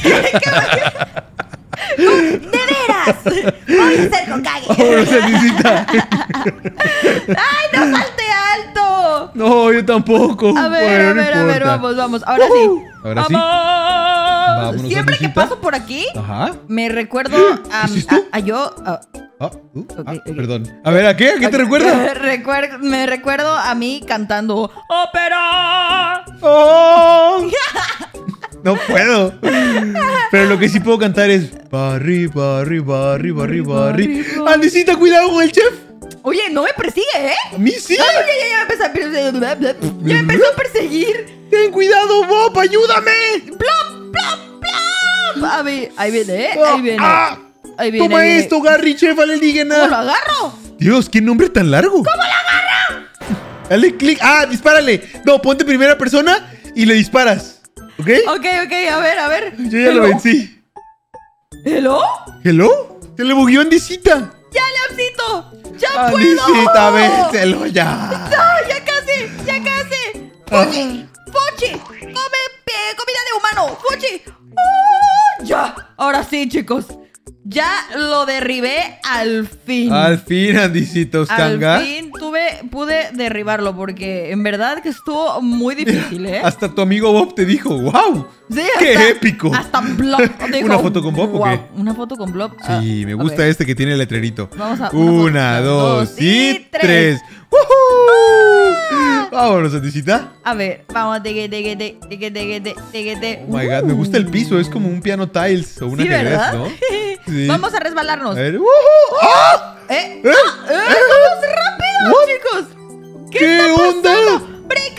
¡De veras! Voy a hacer Hokage. ¡Ahora se necesita! ¡Ay, no salte alto! No, yo tampoco. A ver, Bueno, a no ver, a ver, importa. vamos, vamos. Ahora sí. Ahora sí. ¡Vamos! Vámonos, Siempre que Andresita. paso por aquí, Ajá. me recuerdo ¿Qué es esto? a yo. Ok, ok. perdón. A ver, ¿a qué? ¿A qué te recuerda? Me recuerdo a mí cantando ¡Ópera! ¡Oh! No puedo. Pero lo que sí puedo cantar es Barri, barri, barri, barri, barri. Andesita, cuidado con el chef. Oye, no me persigue, ¿eh? A mí sí. No, ya me empezó a perseguir. Ten cuidado, Bob, ayúdame. ¡Plop, plop, plop! A ver, ahí viene, ¿eh? Ahí viene. Ah, Ahí viene. Toma ahí viene. esto, Garry, chef ¿Cómo lo alienígena. agarro? Dios, qué nombre tan largo. ¿Cómo lo agarra? Dale clic. Ah, dispárale. No, ponte primera persona y le disparas. ¿Ok? Ok, a ver, a ver. Yo ya lo vencí. ¿Hello? ¿Hello? Se le bugueó Andesita. ¡Ya, Leoncito! ¡Ya puedo! Andesita, vénselo ya. ¡No, ya casi! ¡Ya casi! ¡Fuchi! ¡Fuchi! ¡Come comida de humano! ¡Fuchi! ¡Oh! ¡Ya! Ahora sí, chicos. Ya lo derribé al fin. Al fin, Andesita Oscanga. Al fin pude derribarlo porque en verdad que estuvo muy difícil, ¿eh? Hasta tu amigo Bob te dijo, wow. Sí, ¡Qué épico! Hasta Blob dijo, ¿Una foto con Bob o wow, qué? ¿Una foto con Blob? Sí, me a gusta ver. este que tiene el letrerito. Vamos a- Una, una foto. dos Dos y y tres. tres. ¡Woohoo! Vámonos, Andesita. A ver, vamos, tegue. Oh my god, me gusta el piso. Es como un piano tiles o un Sí, ajedrez, ¿verdad? ¿no? Sí. Vamos a resbalarnos. A ver. ¡Woohoo! ¡Ah! ¿Eh? ¿Eh? ¡Vamos rápido, What? chicos! ¿Qué está onda? pasando? ¡Brinca!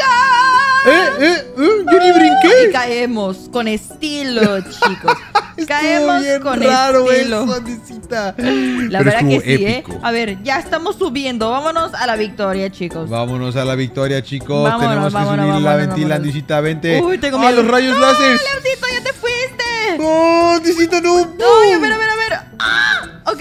Yo ni Y brinqué. caemos con estilo, chicos. Estuvo Caemos bien con raro estilo. eso, Andesita. La Pero verdad que estuvo sí, épico. ¿eh? A ver, ya estamos subiendo. Vámonos a la victoria, chicos. Vámonos a la victoria, chicos. Vámonos, Tenemos que vámonos, subir la vámonos, ventila, vámonos. Andesita, vente. Uy, tengo ¡Ah, miedo. los rayos ¡No, láser! Leoncito, ya te fuiste! ¡No, Andesita, no! ¡Ay, a ver! ¡Ah! Ok.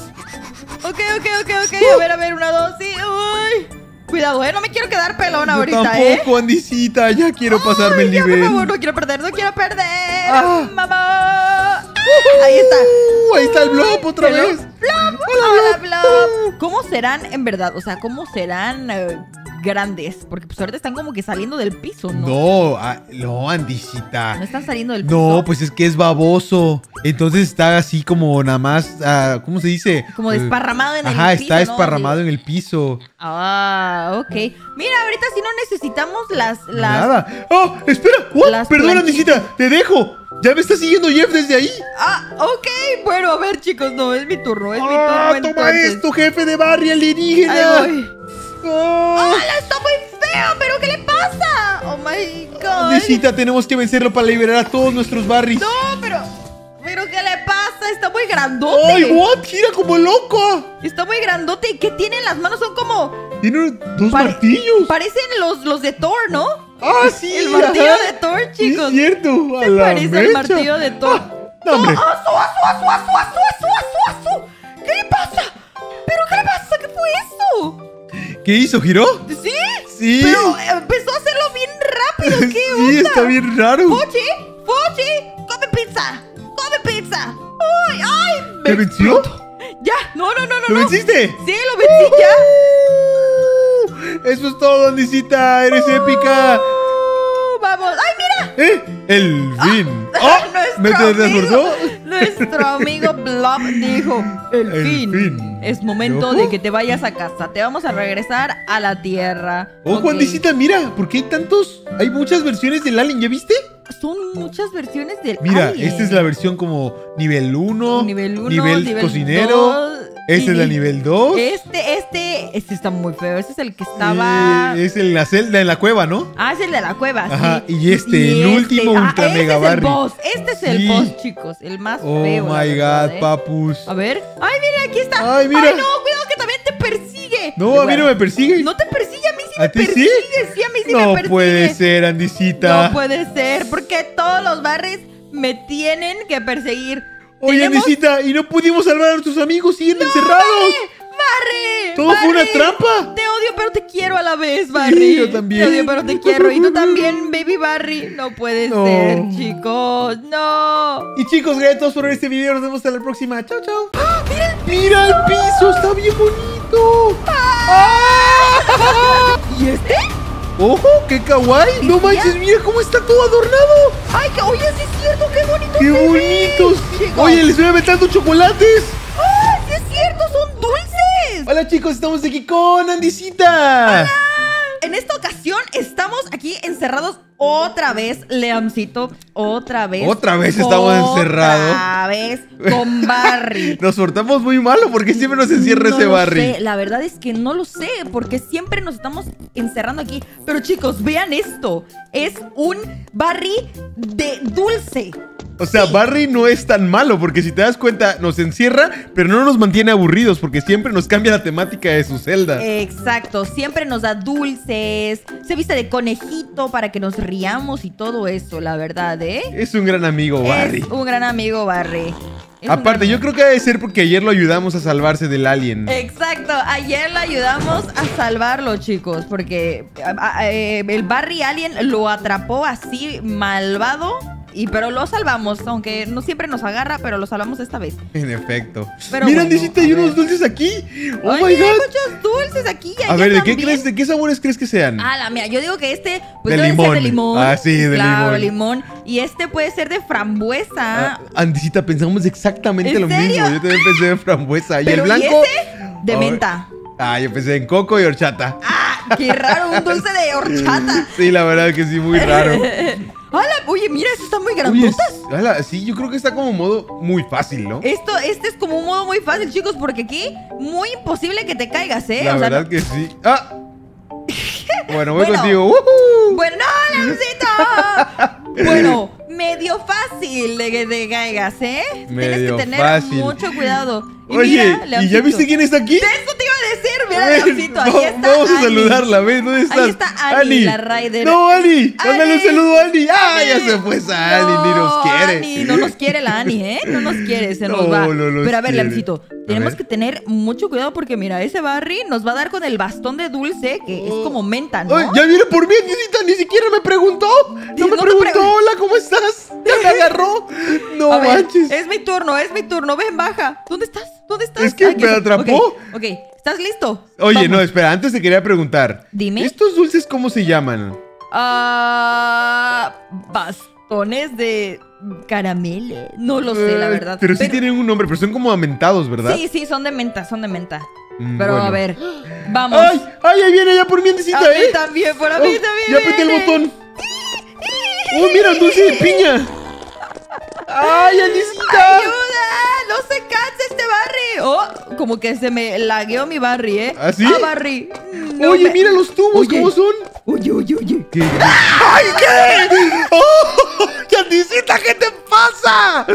A ver, una, dos, sí. ¡Uy! Cuidado, no me quiero quedar pelón Yo ahorita, tampoco, Andesita. Ya quiero pasarme el Ay, ya, nivel. por favor, no quiero perder. Ah. ¡Mamá! Ahí está. Ahí está el blob otra Hello. vez. Hola, Blob. ¿Cómo serán en verdad? O sea, ¿cómo serán grandes? Porque pues ahorita están como que saliendo del piso, ¿no? No, Andesita. No están saliendo del piso. No, pues es que es baboso. Entonces está así como nada más, ¿cómo se dice? Como desparramado en el Ajá, piso, está ¿no? desparramado en el piso. Ah, ok. Mira, ahorita sí no necesitamos las... Nada. ¡Oh, espera! What? las Perdón, planchitas. Andesita, te dejo. Ya me está siguiendo Jeff desde ahí. Ah, ok. Bueno, a ver, chicos, no, es mi turno, Toma entonces. esto, jefe de barrio alienígena. Ahí voy. Ah. ¡Hola, está muy feo! ¿Pero qué le pasa? Oh my god. Andesita, tenemos que vencerlo para liberar a todos nuestros barrios. No, pero ¿qué le pasa? Está muy grandote. ¡Ay, what! ¡Gira como loco! Está muy grandote. ¿Y qué tiene en las manos? Son como... Tiene dos pare- martillos. Parecen los de Thor, ¿no? ¡Ah, sí! El martillo ajá. de Thor, Sí, chicos. es cierto. A Se la parece al mecha. martillo de Thor. No, hombre. ¡Asu! ¿Qué le pasa? ¿Pero qué le pasa? ¿Qué fue eso? ¿Qué hizo? ¿Giró? ¿Sí? Sí. Pero empezó a hacerlo bien rápido. ¿Qué Sí, onda? está bien raro. ¡Fuchi! ¡Come pizza! ¡Ay! ¿Te venció? Ya, no. ¿Lo venciste? Sí, lo vencí ya. Eso es todo, Andesita. Eres épica. Vamos. ¡Ay, mira! El fin. ¡Oh! ¿Me teletransportó? Nuestro amigo Blob dijo: El fin. fin. Es momento ¿Ojo? de que te vayas a casa. Te vamos a regresar a la tierra. Ojo, Ok. Andesita, mira. ¿Por qué hay tantos? Hay muchas versiones del Alien, ¿ya viste? Son muchas versiones del Mira, Alien. esta es la versión como nivel 1, Nivel 1, nivel cocinero. dos, Esta es la nivel 2. Este está muy feo. Este es el que estaba. Es en la celda, en la cueva, ¿no? Ah, es el de la cueva, Ajá, sí. y el último Ultra este Mega es Barry. el boss. Este es el Sí. boss, chicos. El más Oh feo. la my verdad, god, ¿eh? papus. A ver. ¡Ay, mira! Aquí está. Ay, mira. ¡Ay, no! ¡Cuidado que también te persigue! No, a mí no me persigue. No te persigue, a mí sí ¿A me ti sí? persigue. Sí, a mí sí me No persigue. puede ser, Andesita. No puede ser, porque todos los barris me tienen que perseguir. Oye, tenemos- Andesita, y no pudimos salvar a nuestros amigos, siguen encerrados. ¡Barry! Todo fue una ¡Barry! trampa. Te odio, pero te quiero a la vez, Barry. yo también. Te odio, pero te quiero. Y tú también, baby Barry. No puede No. ser, chicos. No. Y chicos, gracias a todos por ver este video. Nos vemos hasta la próxima. Chao, chao. ¡Mira el piso! ¡Está bien bonito! ¡Ah! ¿Y este? ¡Ojo! ¡Qué kawaii! ¡No ¿Ya? manches! ¡Mira cómo está todo adornado! Ay, oye, sí es cierto, qué bonito. ¡Qué se ve. bonitos! Chicos. Oye, les voy aventando chocolates. ¡Ay, sí es cierto, son dulces! Hola chicos, estamos aquí con Andisita. En esta ocasión estamos aquí encerrados otra vez, Leoncito. Otra vez. Otra vez estamos encerrados. Otra vez con Barry. Nos portamos muy malo porque siempre nos encierra No ese lo Barry. sé, la verdad es que no lo sé, porque siempre nos estamos encerrando aquí. Pero chicos, vean esto. Es un Barry de dulce. O sea, Barry no es tan malo porque si te das cuenta nos encierra, pero no nos mantiene aburridos porque siempre nos cambia la temática de su celda. Exacto, siempre nos da dulces, se viste de conejito para que nos riamos y todo eso, la verdad, ¿eh? Es un gran amigo, Barry. Es un gran amigo, Barry. Es un Aparte, gran- yo creo que debe ser porque ayer lo ayudamos a salvarse del alien. Exacto, ayer lo ayudamos a salvarlo, chicos, porque el Barry Alien lo atrapó así malvado, pero lo salvamos, aunque no siempre nos agarra, pero lo salvamos esta vez. En efecto. Pero Mira, bueno, Andesita, a hay ver. unos dulces aquí. ¡Oh, Oye, my hay God! muchos dulces aquí. A ver, ¿de qué sabores crees que sean? Ah, la mía, yo digo que este pues De debe ser de limón. limón. Ah, sí, de claro, limón. Y este puede ser de frambuesa. Ah, Andesita, pensamos exactamente ¿En lo serio? mismo. Yo también pensé en frambuesa. ¿Y el Pero, blanco? ese? De Oh. menta. Ah, yo pensé en coco y horchata. Ah, qué raro, un dulce de horchata. Sí, la verdad que sí, muy raro. Hola, oye, mira, estos están muy Oye, grandotas. sí, yo creo que está como modo muy fácil, ¿no? Este es como un modo muy fácil, chicos, porque aquí muy imposible que te caigas, ¿eh? La O sea, verdad no- que sí. ¡Ah! Bueno, voy Bueno. contigo. ¡Woohoo! Bueno, no, Leoncito. Bueno, medio fácil de que te caigas, ¿eh? Tienes Medio que tener fácil. mucho cuidado. Y Oye, mira, ¿y ya Leoncito. viste quién está aquí? De eso te iba a decir, mira, Ven, Leoncito, ahí está vamos a Annie. saludarla, ¿ves? ¿Dónde estás? Ahí está Annie, la Raider. No, Annie, mándale un Annie. saludo a Annie. ¡Ah, ya Annie. se fue esa Annie! Ni nos quiere. Annie, no nos quiere la Annie, ¿eh? No nos quiere, se nos No, va. no nos Pero a ver, quiere. Leoncito, A tenemos ver. que tener mucho cuidado porque mira, ese Barry nos va a dar con el bastón de dulce, que es como menta, ¿no? Ay, ya viene por mí, Andesita, ni siquiera me preguntó. No me No te preguntó, hola, ¿cómo estás? Ya me agarró. No A ver, manches. es mi turno, ven, baja. ¿Dónde estás? ¿Dónde estás? Es que Aquí me está. atrapó. Ok, ¿estás listo? Oye, Vamos. no, espera, antes te quería preguntar. Dime. ¿Estos dulces cómo se llaman? Bastones de caramelo. No lo sé, la verdad. Pero sí tienen un nombre, pero son como amentados, ¿verdad? Sí, son de menta, son de menta. Mm, Pero bueno. a ver, vamos. ¡Ay! ¡Ay, ahí viene ya por mi Andesita, A mí eh! también, por a Oh, mí también. ya apreté el viene. botón. ¡Oh, mira, un dulce de piña! ¡Ay, Andesita! ¡Ayuda! ¡No se canse este Barry! Oh, como que se me lagueó mi Barry, ¿eh? ¿Ah, sí? Ah, Barry. No Oye, me- mira los tubos, Oye. ¿cómo son? Oye. ¿Qué? ¡Ay, qué! ¡Oh! ¡Andesita, ¿qué te pasa?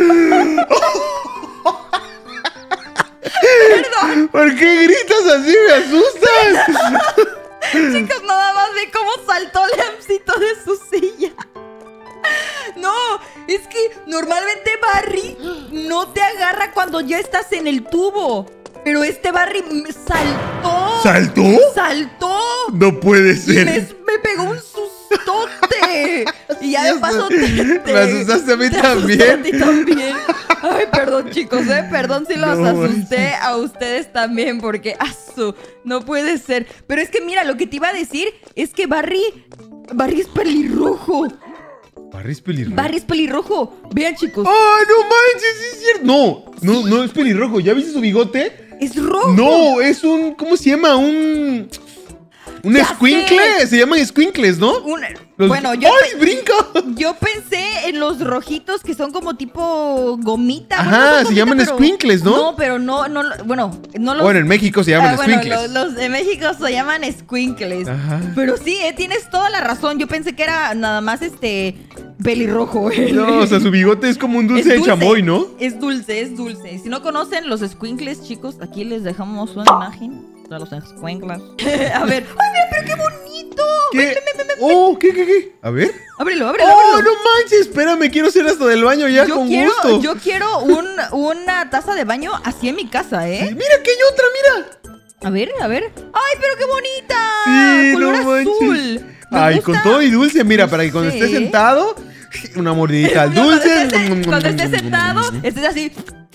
Perdón, ¿Por qué gritas así? ¡Me asustas! chicos, nada más ve cómo saltó Leoncito de su silla. No, es que normalmente Barry no te agarra cuando ya estás en el tubo. Pero este Barry saltó. ¿Saltó? ¡Saltó! No puede Y ser. me pegó un sustote. Y ya de paso Me asustaste a mí te asusté también. a ti también. Ay, perdón, chicos, perdón si los No, asusté a ustedes también, porque no puede ser. Pero es que mira, lo que te iba a decir es que Barry es pelirrojo. ¿Barry es pelirrojo? Barry es pelirrojo. Vean, chicos. ¡Oh, no manches! ¡Sí es cierto! No es pelirrojo. ¿Ya viste su bigote? Es rojo. No, es un... ¿Cómo se llama? Un Ya escuincle. Se llaman escuincles, ¿no? Bueno, ¡Ay, brinca! yo pensé en los rojitos que son como tipo gomita. Ajá, Bueno, no son se gomita, llaman pero- squinkles, ¿no? No, pero no, bueno, no los... Bueno, en México se llaman bueno, escuincles. los de México se llaman squinkles. Ajá. Pero sí, tienes toda la razón. Yo pensé que era nada más pelirrojo. No, o sea, su bigote es como un Es dulce de chamoy, ¿no? Es dulce. Si no conocen los squinkles, chicos, aquí les dejamos una imagen de los squinkles. A ver. ¡Ay, mira, pero qué bonito! ¿Qué? Ven. Oh, ¿qué? A ver. Ábrelo, ábrelo, Oh, ábrelo. no manches, espérame, quiero hacer hasta del baño ya con gusto. Yo quiero una taza de baño así en mi casa, Sí, ¿eh? mira que hay otra, mira. A ver, a ver. ¡Ay, pero qué bonita! Sí, Color no manches. azul. Me Ay, gusta. con todo y dulce, mira, para que cuando Sí. estés sentado, una mordidita al dulce. Cuando estés sentado, estés así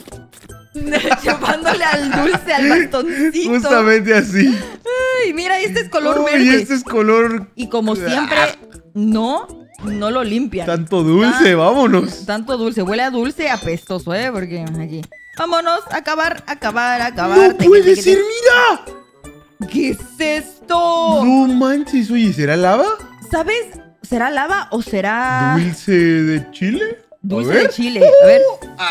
chupándole al dulce, al bastoncito. Justamente así. Ay, mira, este es color Uy, verde. este es color Y como siempre, no lo limpian. tanto dulce, vámonos. Tanto dulce, huele a dulce apestoso, porque aquí. Vámonos, acabar. ¡No puede ser, mira! ¿Qué es esto? No manches, oye, ¿será lava? ¿Sabes? ¿Será lava o será ¿Dulce de chile? dulce A ver. de chile? A ver.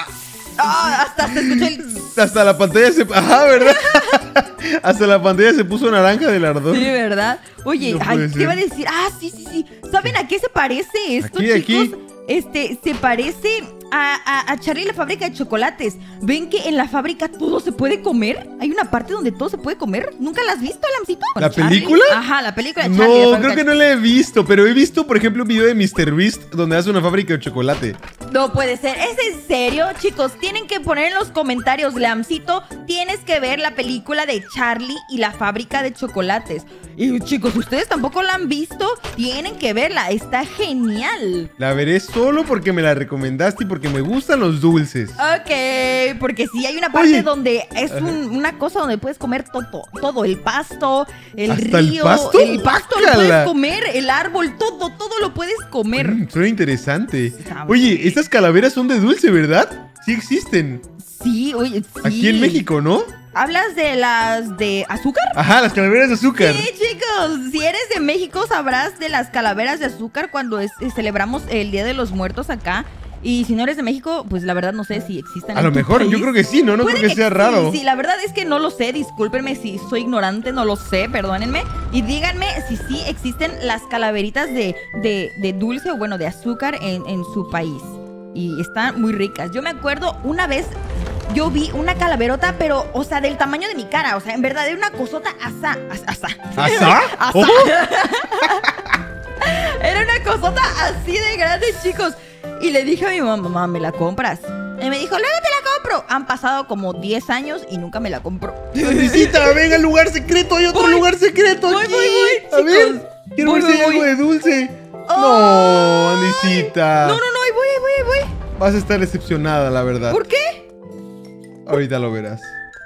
Hasta se escuchó el... Hasta la pantalla se... Ajá, ¿verdad? Hasta la pantalla se puso naranja del ardor. Sí, ¿verdad? Oye, No ay, puede ¿qué ser. iba a decir? Ah, sí. ¿Saben a qué se parece esto, Aquí, chicos? Se parece a Charlie y la fábrica de chocolates. ¿Ven que en la fábrica todo se puede comer? Hay una parte donde todo se puede comer. ¿Nunca la has visto, Lamcito? ¿La Con Charlie. película? Ajá, la película de Charlie. No, creo que no la he visto, pero he visto, por ejemplo, un video de MrBeast donde hace una fábrica de chocolate. No puede ser. ¿Es en serio, chicos? Tienen que poner en los comentarios, Lamcito, tienes que ver la película de Charlie y la fábrica de chocolates. Y chicos, si ustedes tampoco la han visto, tienen que verla. Está genial. La veré solo porque me la recomendaste y porque me gustan los dulces. Ok, porque sí hay una parte Oye. donde es una cosa donde puedes comer todo, el pasto, el ¿Hasta el río, pasto? el pasto lo ¡Guácala! puedes comer, el árbol, todo lo puedes comer. Suena interesante. Está Oye, bueno. estas calaveras son de dulce, ¿verdad? Sí existen. Sí, oye, sí. Aquí en México, ¿no? ¿Hablas de las de azúcar? Ajá, las calaveras de azúcar. Sí, chicos, si eres de México sabrás de las calaveras de azúcar cuando celebramos el Día de los Muertos acá. Y si no eres de México, pues la verdad no sé si existan. A en lo tu mejor, país. yo creo que sí, ¿no? No Puede creo que sea raro. Sí, la verdad es que no lo sé, discúlpenme si soy ignorante, no lo sé, perdónenme. Y díganme si sí existen las calaveritas de dulce o bueno, de azúcar en su país. Y están muy ricas. Yo me acuerdo una vez, yo vi una calaverota, pero, o sea, del tamaño de mi cara. O sea, en verdad, era una cosota asá. ¿Asá? Asá. ¿Cómo? Era una cosota así de grande, chicos. Y le dije a mi mamá, mamá, ¿me la compras? Y me dijo, luego te la compro. Han pasado como 10 años y nunca me la compró. Andisita, venga al lugar secreto, hay otro lugar secreto Voy, aquí. voy, A ver, chicos. quiero Voy, ver si hay voy, algo de dulce. Ay. No, Andisita. No, ahí voy. Vas a estar decepcionada, la verdad. ¿Por qué? Ahorita lo verás.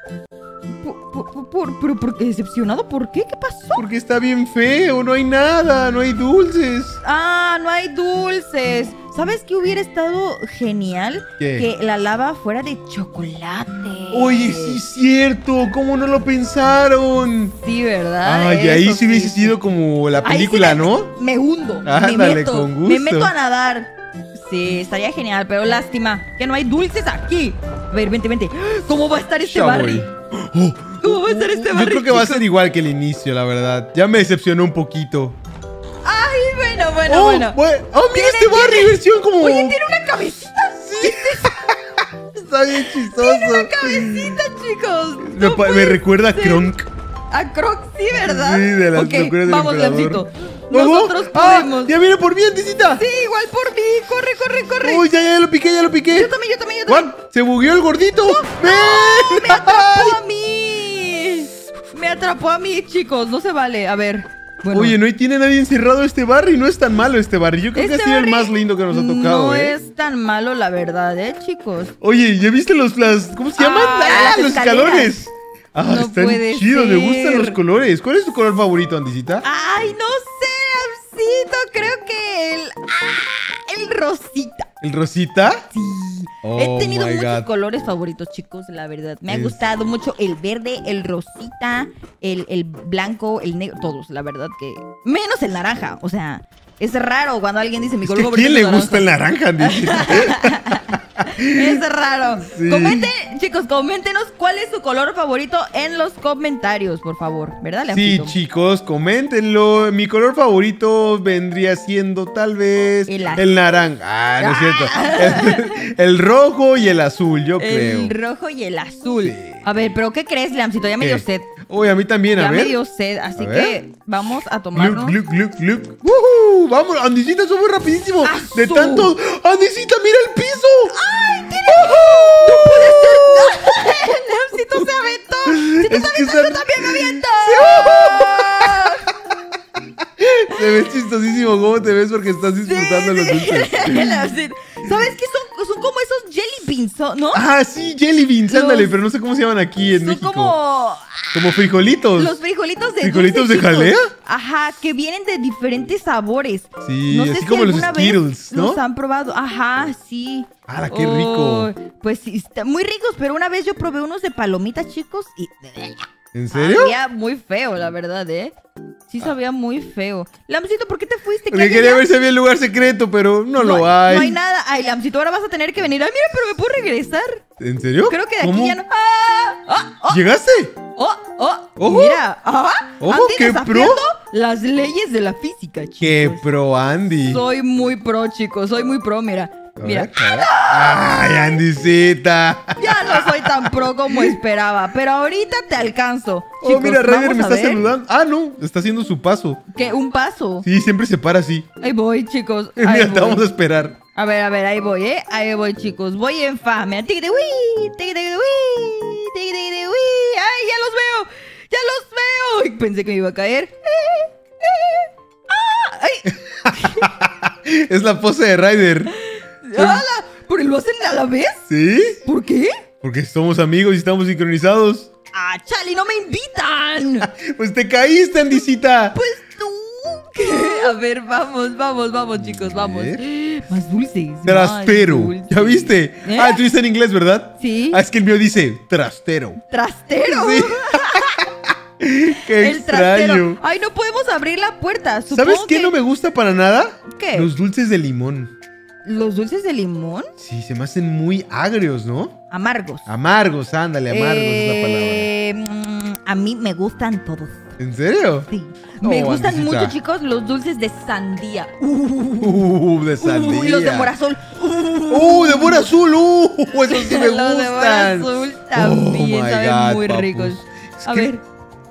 ¿Por qué decepcionado? ¿Por qué? ¿Qué pasó? Porque está bien feo, no hay nada, no hay dulces. Ah, no hay dulces. ¿Sabes qué hubiera estado genial? ¿Qué? Que la lava fuera de chocolate. Oye, sí es cierto, ¿cómo no lo pensaron? Sí, ¿verdad? Ay, ahí Eso sí hubiese sí. sido como la Ahí sí película, ¿no? Me hundo. Ándale, me meto. con gusto. Me meto a nadar. Sí, estaría genial, pero lástima que no hay dulces aquí. A ver, vente. ¿Cómo va a estar este Ya barrio? voy. ¿Cómo va a estar este Yo barrio? creo que va a chicos? ser igual que el inicio, la verdad. Ya me decepcionó un poquito. Ay, bueno. Oh, mira Tiene- este barrio, versión como... Oye, tiene una cabecita. Sí. Está bien chistoso. Cabecita, chicos. Me, No me puede recuerda a ser. Kronk. A Croc, sí, ¿verdad? Sí, de las Ok, locuras del vamos, emperador. Lamcito. ¿Cómo? Nosotros ¡Ah! podemos. ¡Ya viene por mí, Andisita! Sí, igual por mí. Corre. ¡Uy, ya lo piqué! Yo también. Juan, se bugueó el gordito. ¡Ven! ¡Me atrapó a mí! Me atrapó a mí, chicos. No se vale. A ver. Bueno, Oye, no tiene nadie encerrado este barrio y no es tan malo este barrio. Yo creo que ha sido el barrio más lindo que nos ha tocado, no ¿eh? es tan malo, la verdad, chicos. Oye, ¿ya viste ¿cómo se llaman? Las Los escaleras. escalones. Ah, No están puede chidos, me ser. gustan los colores. ¿Cuál es tu color favorito, Andisita? Ay, no sé, Amcito. Creo que el rosita. ¿El rosita? Sí. Oh, He tenido my muchos God. colores favoritos, chicos, la verdad. Me ha Es- gustado mucho el verde, el rosita, el blanco, el negro, todos, la verdad que... Menos el naranja, o sea, es raro cuando alguien dice mi Es color que ¿a favorito quién es le gusta el naranja, Andisita? Es raro. Sí. Comenten, chicos, coméntenos cuál es su color favorito en los comentarios, por favor, ¿verdad, Sí, Leoncito? chicos, coméntenlo. Mi color favorito vendría siendo tal vez El azul. el naranja. Ah, no es cierto. El rojo y el azul, yo creo. El rojo y el azul. Sí. A ver, pero ¿qué crees, Leoncito? Ya me dio ¿Qué? sed. Uy, a mí también, a Ya me ver. dio sed, así A ver. que vamos a tomarnos. Gluk. Vamos, Andisita, somos rapidísimo. ¡Asu! De tanto. Andisita, mira el piso. ¡Ay, tiene! ¡No puede ser! Leoncito se aventó. Si tú Es te que avientas, están- yo también me aviento. Te ves chistosísimo. ¿Cómo te ves? Porque estás disfrutando los dulces. Leoncito. ¿Sabes qué son como esos jelly beans, ¿no? Ah, sí, jelly beans, Los- ándale, pero no sé cómo se llaman aquí en Son México. como frijolitos. los frijolitos de ¿Frijolitos dulce, de jalea? chicos. Ajá, que vienen de diferentes sabores. Sí, no sé así si como los alguna vez Skittles, ¿no? los han probado. Ajá, sí. ¡Hala, qué rico! Pues sí, están muy ricos, pero una vez yo probé unos de palomitas, chicos, y ¿En serio? sabía muy feo, la verdad, ¿eh? Sí sabía muy feo. Lamcito, ¿por qué te fuiste? ¿Qué Porque hay quería allá? ver si había el lugar secreto, pero no lo hay. No hay nada. Ay, Lamcito, ahora vas a tener que venir. Ay, mira, pero me puedo regresar. ¿En serio? Creo que de aquí ¿Cómo? ya no. ¡Ah! ¿Llegaste? ¡Oh! Ojo. Mira, Ojo, Andy qué desafiando pro. las leyes de la física, chicos. ¡Qué pro, Andy! Soy muy pro, chicos. Soy muy pro, mira. A Mira, ver, a ver. ¡Ay, Andisita! ya no soy tan pro como esperaba, pero ahorita te alcanzo. Oh, Chicos, mira, Ryder vamos me a está ver. saludando. Ah, no, está haciendo su paso. ¿Qué? ¿Un paso? Sí, siempre se para así. Ahí voy, chicos. Mira, Ahí te vamos a voy. esperar. A ver, ahí voy, ¿eh? Ahí voy, chicos. Voy en fa. Mira, tigre, uy, tigre, uy, tigre, uy. ¡Ay, ya los veo! ¡Ya los veo! Ay, pensé que me iba a caer. ¡Ay! Es la pose de Ryder. ¡Hala! ¿Pero lo hacen a la vez? ¿Sí? ¿Por qué? Porque somos amigos y estamos sincronizados. ¡Ah, Chali, no me invitan! Pues te caíste, Andisita. Pues tú. A ver, vamos, chicos, vamos. ver. Más dulces. Trastero. más dulces. ¿Ya viste? ¿Eh? Ah, tú dices en inglés, ¿verdad? Sí. Ah, es que el mío dice trastero. ¡Trastero! Sí. Qué El extraño. trastero. Ay, no podemos abrir la puerta. ¿Sabes Supongo qué que- no me gusta para nada? ¿Qué? Los dulces de limón. ¿Los dulces de limón? Sí, se me hacen muy agrios, ¿no? Amargos. Amargos, ándale, amargos es A mí me gustan todos. la palabra. ¿En serio? Sí. Oh, Me gustan Andesita. mucho, chicos, los dulces de sandía. De sandía. Y los de morazul. De mora azul. Esos sí me Los de mora gustan. azul también Oh, my saben God, muy papus. ricos. Es A que- ver.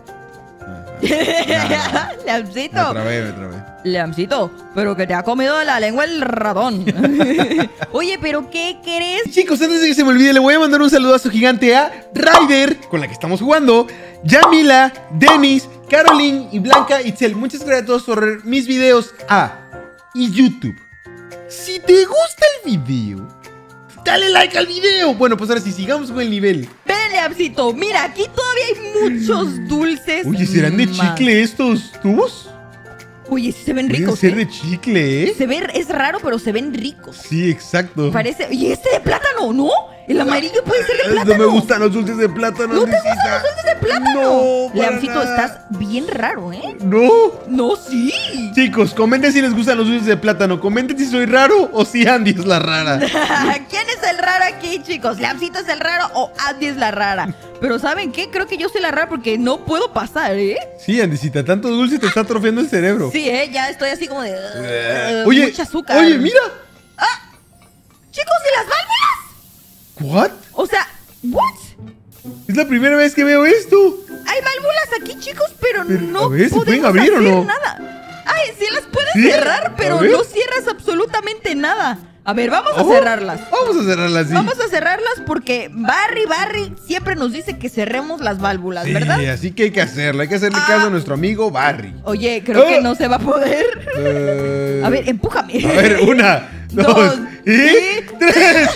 Me Leamcito. trabé. Leamcito, pero que te ha comido la lengua el ratón. Oye, pero ¿qué querés? Chicos, antes de que se me olvide, le voy a mandar un saludazo gigante a Ryder, con la que estamos jugando, Yamila, Denis, Caroline y Blanca Itzel. Muchas gracias a todos por ver mis videos y YouTube. Si te gusta el video, dale like al video. Bueno, pues ahora sí, sigamos con el nivel. Ven, Leamcito, mira, aquí todavía hay muchos dulces. Oye, ¿serán de más. chicle estos tubos? Oye, sí se ven Pueden ricos. ser ¿eh? de chicle, ¿eh? Se ven, es raro, pero se ven ricos. Sí, exacto. Parece. Y este de plátano, ¿no? El amarillo puede ser de plátano. No me gustan los dulces de plátano. ¿No te Andresita. gustan los dulces de plátano? No, para Leamcito, nada. estás bien raro, ¿eh? No. No, sí. Chicos, comenten si les gustan los dulces de plátano. Comenten si soy raro o si Andy es la rara. ¿Quién es el raro aquí, chicos? ¿Leamcito es el raro o Andy es la rara? Pero ¿saben qué? Creo que yo soy la rara porque no puedo pasar, ¿eh? Sí, Andisita, tanto dulce te está atrofiando el cerebro. Sí, ya estoy así como de... Oye, mucha azúcar. oye, mira. Chicos, ¿y las válvulas? ¿What? O sea, ¿what? Es la primera vez que veo esto. Hay válvulas aquí, chicos, pero no a ver, ¿se pueden podemos abrir o hacer no? nada. Ay, sí las puedes ¿Sí? cerrar, pero A ver. no cierras absolutamente nada. A ver, vamos a Ojo, cerrarlas. Vamos a cerrarlas, sí. Vamos a cerrarlas porque Barry siempre nos dice que cerremos las válvulas, Sí, ¿verdad? así que hay que hacerlo. Hay que hacerle caso a nuestro amigo Barry. Oye, creo que ¡Ah! no se va a poder. A ver, empújame. A ver, 1, 2 Dos, y y 3.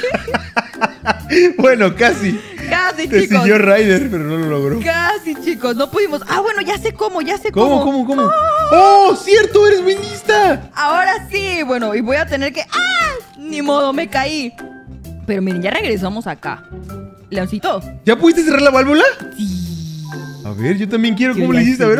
Bueno, casi. Casi, Te chicos. siguió Ryder, pero no lo logró. Casi, chicos. No pudimos. Ah, bueno, ya sé cómo. ¿Cómo? ¡Oh, cierto! ¡Eres muy lista! Ahora sí, bueno, y voy a tener que... ¡Ah! Ni modo, me caí. Pero miren, ya regresamos acá. Leoncito. ¿Ya pudiste cerrar la válvula? Sí. A ver, yo también quiero. Yo ¿Cómo ya le hiciste? A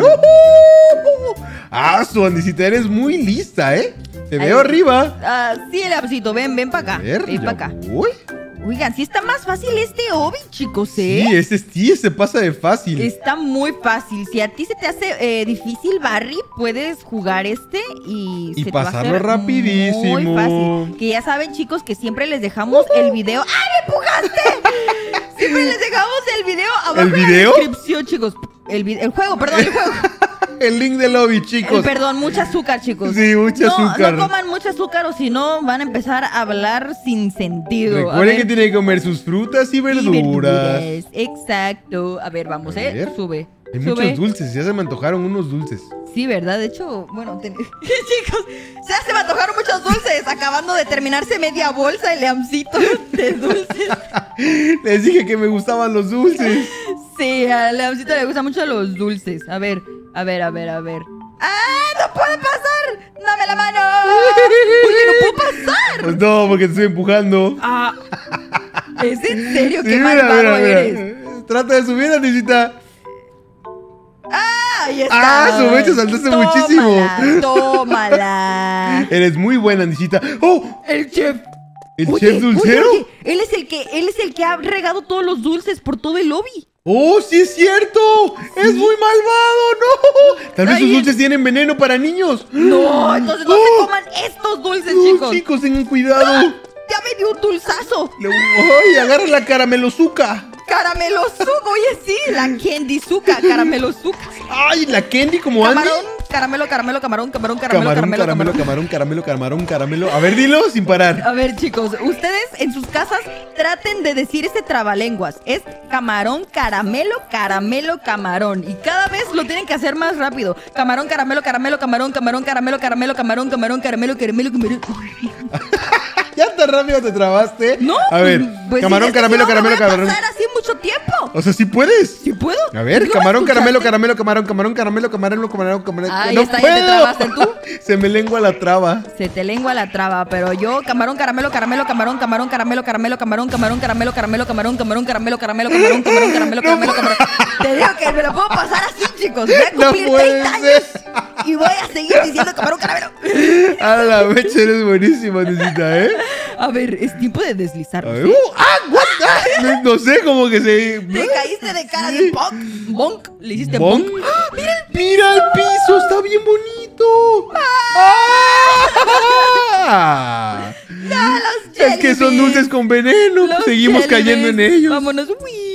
sé. ver. Su Andisita, eres muy lista, ¿eh? Te Ahí. veo arriba. Sí, Leoncito, ven para acá. A ver, Ven ya para acá. voy. Oigan, sí está más fácil este Obi, chicos, ¿eh? Sí, sí, se pasa de fácil. Está muy fácil. Si a ti se te hace difícil, Barry, puedes jugar este y se te va a pasarlo hacer rapidísimo. muy fácil. Que ya saben, chicos, que siempre les dejamos el video. ¡Ah, me empujaste! Siempre les dejamos el video abajo ¿El video? en la descripción, chicos. El juego, perdón, el juego. El link del lobby, chicos. Perdón, mucha azúcar, chicos. Sí, mucha azúcar. No coman mucho azúcar o si no van a empezar a hablar sin sentido. Recuerden que tienen que comer sus frutas y verduras. Exacto. A ver, vamos, A ver. Sube. Hay Sube. muchos dulces, ya se me antojaron unos dulces. Sí, ¿verdad? De hecho, bueno, chicos, ya se me antojaron muchos dulces. Acabando de terminarse media bolsa el Leamcito de dulces. Les dije que me gustaban los dulces. Sí, a Leamcito le gustan mucho los dulces. A ver. ¡Ah, no puedo pasar! ¡Dame la mano! Oye, no puedo pasar. Pues no, porque te estoy empujando. Ah, ¿es en serio? Sí, ¡Qué mira, malvado mira. eres! Trata de subir, Anisita. ¡Ah, ahí está! ¡Ah, su mecha saltaste muchísimo! ¡Tómala! Eres muy buena, Anisita. ¡Oh! ¡El chef! ¿El chef dulcero? Oye, él es el que ha regado todos los dulces por todo el lobby. ¡Oh, sí es cierto! ¡Es muy malvado! ¡No! Tal vez sus dulces tienen veneno para niños. No, entonces no se coman estos dulces, chicos. Chicos, tengan cuidado. Ya me dio un dulzazo. ¡Ay, agarra la caramelozuca! Caramelozuca, oye, sí, la candyzuca, caramelozuca. ¡Ay, la candy como Andy! Caramelo, caramelo, camarón. Caramelo. A ver, dilo sin parar. A ver, chicos, ustedes en sus casas traten de decir ese trabalenguas. Es camarón, caramelo, camarón. Y cada vez lo tienen que hacer más rápido. Camarón, caramelo, camarón. ¿Ya tan rápido te trabaste? No. A ver, pues camarón, sí, caramelo. no voy a pasar así mucho tiempo. O sea, ¿sí puedes? ¿Sí puedo? A ver, ¿No camarón, escuchaste? caramelo. Ahí No está, puedo. ¿ya te trabaste tú? Se me lengua la traba. Se te lengua la traba, pero yo camarón, caramelo, caramelo. Te digo que me lo puedo pasar así, chicos. Voy a cumplir No puede 30 años ser. y voy a seguir diciendo camarón, caramelo. A la mecha eres buenísima, Necesita, ¿eh? A ver, es tiempo de deslizar. A ver. What? No sé, como que se... Te caíste de cara de bonk. Le hiciste bonk. ¡Ah, mira el ¡Mira el piso! ¡Está bien bonito! ¡Ah! No, los Es que son jellybeans. dulces con veneno. Los Seguimos cayendo en jellybeans. ellos. Vámonos.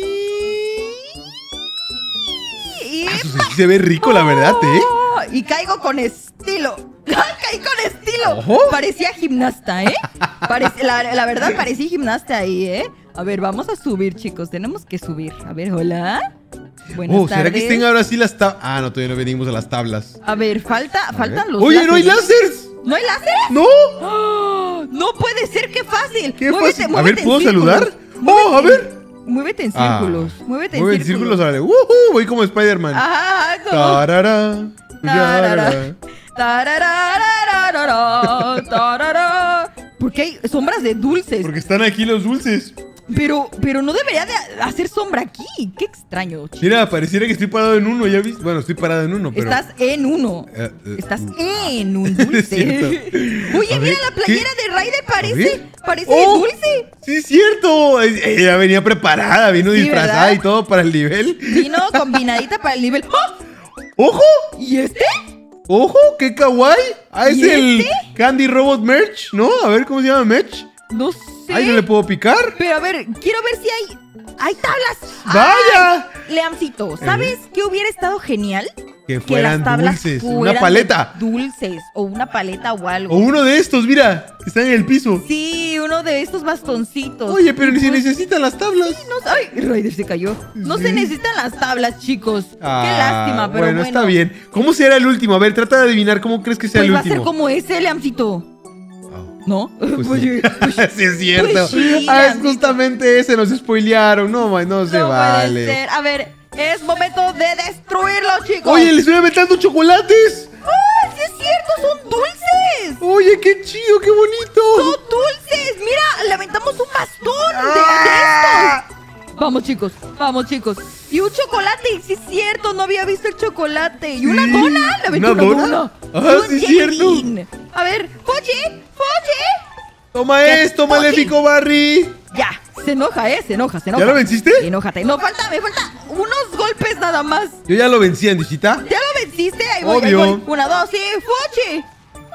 Eso sí se ve rico, la verdad, ¿eh? Y caigo con estilo. Caí con estilo. Ojo. Parecía gimnasta, ¿eh? La verdad, parecía gimnasta ahí, ¿eh? A ver, vamos a subir, chicos. Tenemos que subir. A ver, hola. Buenas ¿será tardes. que estén ahora sí las tablas? Ah, no, todavía no venimos a las tablas. A ver, faltan los Oye, ¿no hay láseres. láseres? ¿No hay láseres? ¡No! ¡Oh! No puede ser, qué fácil. ¡Qué Muévete, fácil! A muévete ver, en ¿puedo círculos. saludar? ¡Oh, a ver! Muévete en Ah, círculos. Muévete en mueve círculos. órale. Voy como Spider-Man. Ajá, como... Tarara, tarara. Tararara. Porque hay sombras de dulces. Porque están aquí los dulces. Pero no debería de hacer sombra aquí. Qué extraño, chicos. Mira, pareciera que estoy parado en uno, ¿ya viste? Bueno, estoy parado en uno, pero... Estás en uno. Estás en un dulce. cierto. Oye, A mira, ver, la playera ¿qué? de Ryder A ver. parece ¡Oh! dulce. ¡Sí, es cierto! Ella venía preparada, vino Sí, disfrazada ¿verdad? y todo para el nivel. Vino combinadita para el nivel. ¡Oh! ¡Ojo! ¿Y este? ¡Ojo! ¡Qué kawaii! Ah, es ¿Y el este? Candy Robot Merch, ¿no? A ver, ¿cómo se llama Merch? No sé. Ahí no le puedo picar. Pero a ver, quiero ver si hay tablas. ¡Vaya! Ay, Leamcito, ¿sabes qué hubiera estado genial? Que las fueran tablas dulces. Una fueran paleta. de dulces o una paleta o algo. O uno de estos, mira. Está en el piso. Sí, uno de estos bastoncitos. Oye, pero ni se Pues, necesitan las tablas. no, ay, Ryder se cayó. No Sí. se necesitan las tablas, chicos. Qué Ah, lástima, pero bueno. está bien. ¿Cómo será el último? A ver, trata de adivinar cómo crees que sea Pues el va a ser último. como ese, Leamcito. ¿No? Pues sí. Sí, es cierto. Pues sí, Es Leamcito. justamente ese, nos spoilearon. No, no se No vale. puede ser. A ver, es momento de destruirlo, chicos. Oye, le estoy aventando chocolates. ¡ay, sí es cierto! ¡Son dulces! Oye, qué chido, qué bonito. ¡Son dulces! ¡Mira! ¡Le aventamos un bastón de ¡Ah! estos! Vamos, chicos. Vamos, chicos. Y un chocolate. Sí es cierto. No había visto el chocolate. Y una Sí. dona. Le aventé ¿Una una dona? dona. Ah, Y un sí es jelly cierto. bean. A ver. ¡Foche! ¡Foche! Toma ¿Qué esto, pochi? maléfico Barry. Ya. Se enoja, se enoja. ¿Ya lo venciste? Enójate. No, me falta unos golpes nada más. Yo ya lo vencí, Andisita. ¿Ya lo venciste? Ahí voy, Obvio. ahí voy. 1, 2, sí, fuchi.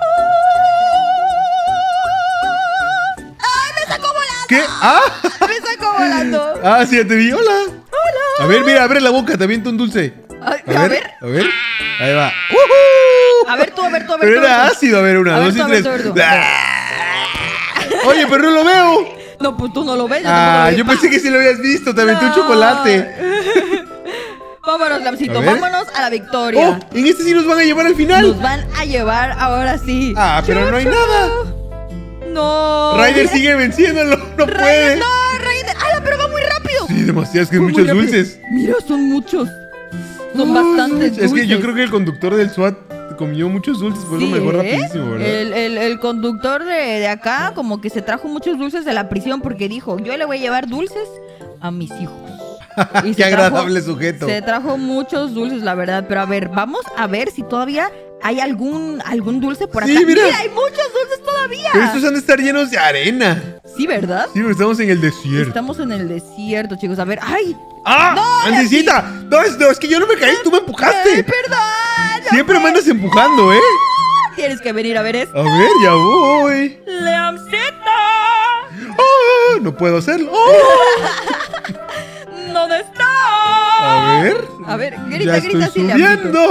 ¡Ay, me sacó volando! ¿Qué? ¡Ah! Me sacó volando. Ah, sí, ya te vi. Hola. Hola. A ver, mira, abre la boca, te aviento un dulce. Ay, A ver. Ahí va. A ver tú. Pero era ácido. A ver, una, A ver dos y tú, a ver tres. tú. Oye, pero no lo veo. No, pues tú no lo ves. Yo pensé que sí lo habías visto. Te aventé un chocolate. Vámonos, Lamcito, A ver. vámonos a la victoria. Oh, en este sí nos van a llevar al final. Nos van a llevar ahora sí. Ah, pero no hay nada. No. Ryder mira, sigue venciéndolo. No Ryder, puede. no, Ryder. ¡Ala, pero va muy rápido! Sí, demasiados, que hay Muy muchos rápido. dulces. Mira, son muchos. Son bastantes dulces. Es que yo creo que el conductor del SWAT comió muchos dulces, por eso Sí, me dejó ¿eh? rapidísimo, ¿verdad? El conductor de acá como que se trajo muchos dulces de la prisión porque dijo, yo le voy a llevar dulces a mis hijos. Y Qué se trajo- agradable sujeto. Se trajo muchos dulces, la verdad. Pero a ver, vamos a ver si todavía hay algún dulce por acá. Sí, mira. hay muchos dulces todavía. Pero estos han de estar llenos de arena. Sí, ¿verdad? Sí, pero estamos en el desierto. Estamos en el desierto, chicos. A ver, ¡ay! ¡Ah! ¡No, ¡Andesita! No, es que yo no me caí, tú me empujaste. ¡Perdón! Siempre me andas empujando, ¿eh? Tienes que venir a ver esto. A ver, ya voy. ¡Leamcita! ¡Ah! No puedo hacerlo. ¡Oh! ¿Dónde está? A ver. Grita, Ya grita así, estoy Leamcito. subiendo.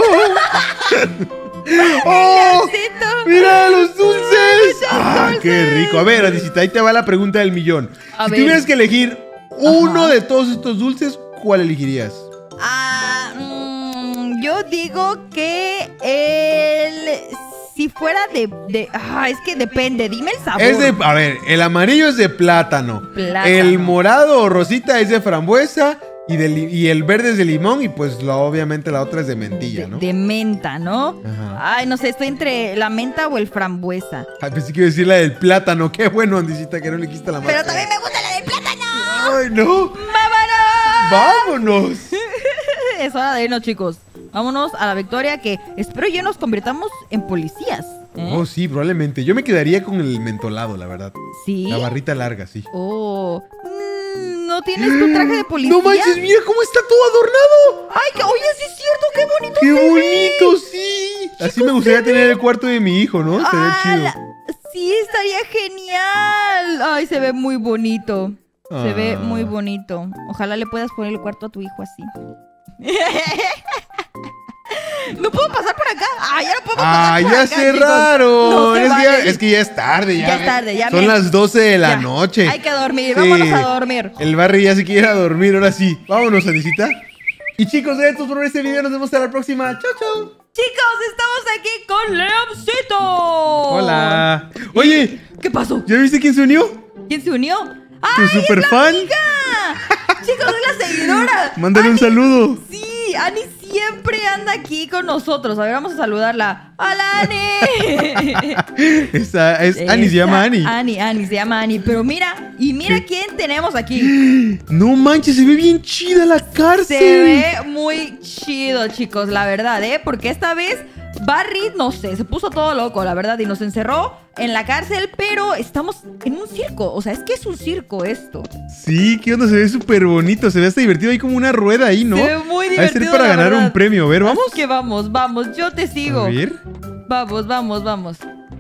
¡Oh! Leamcito. ¡Mira los dulces! Muchos ¡Ah, qué dulces. rico! A ver, Andesita, ahí te va la pregunta del millón. A Si ver. tuvieras que elegir uno Ajá. de todos estos dulces, ¿cuál elegirías? Yo digo que si fuera es que depende, dime el sabor. A ver, el amarillo es de plátano. Plátano. El morado o rosita es de frambuesa. Y el verde es de limón. Y pues obviamente la otra es de mentilla, ¿no? De menta, ¿no? Ajá. Ay, no sé, estoy entre la menta o el frambuesa. Ay, pensé que iba a decir la del plátano. Qué bueno, Andisita, que no le quita la mano. Pero también me gusta la del plátano. ¡Ay, no! ¡Vámonos! ¡Vámonos! Es hora de irnos, chicos. Vámonos a la victoria que espero ya nos convirtamos en policías. ¿eh? Oh, sí, probablemente. Yo me quedaría con el mentolado, la verdad. ¿Sí? La barrita larga, sí. Oh. ¿No tienes tu traje de policía? ¡No manches! ¡Mira cómo está todo adornado! ¡Ay, oye, sí es cierto! ¡Qué bonito! ¡Qué se ve! bonito, sí! Así me gustaría tener el cuarto de mi hijo, ¿no? Estaría chido. Sí, estaría genial. Ay, se ve muy bonito. Se ve muy bonito. Ojalá le puedas poner el cuarto a tu hijo así. ¿No puedo pasar por acá? Ya no puedo pasar por Ya acá, chicos. cerraron. No se vale. Es que ya es tarde. Ya es tarde, ya Son bien. las 12 de la Ya. noche. Hay que dormir, Sí. vámonos a dormir. El Barry ya se quiere ir a dormir, ahora sí. Vámonos, Andisita. Y chicos, gracias por ver este video. Nos vemos hasta la próxima. Chao, chao. Chicos, estamos aquí con Leamcito. Hola. Oye, ¿Qué pasó? ¿ya viste quién se unió? ¿Quién se unió? Tu ¡Ay, super es la fan. amiga! Chicos, es la seguidora. Mándale un Ani, saludo. Sí, Ani siempre anda aquí con nosotros. A ver, vamos a saludarla. ¡Hola, Ani! Esa es Ani, se llama Ani. Ani, se llama Ani. Pero mira, mira quién tenemos aquí. No manches, se ve bien chida la cárcel. Se ve muy chido, chicos, la verdad, ¿eh? Porque esta vez Barry, no sé, se puso todo loco, la verdad, y nos encerró en la cárcel, pero estamos en un circo. O sea, es que es un circo esto. Sí, qué onda, se ve súper bonito. Se ve hasta divertido. Hay como una rueda ahí, ¿no? Se ve muy Va a ser divertido, para la ganar verdad. un premio. A ver, ¿vamos? Así que vamos, yo te sigo. A ver. Vamos.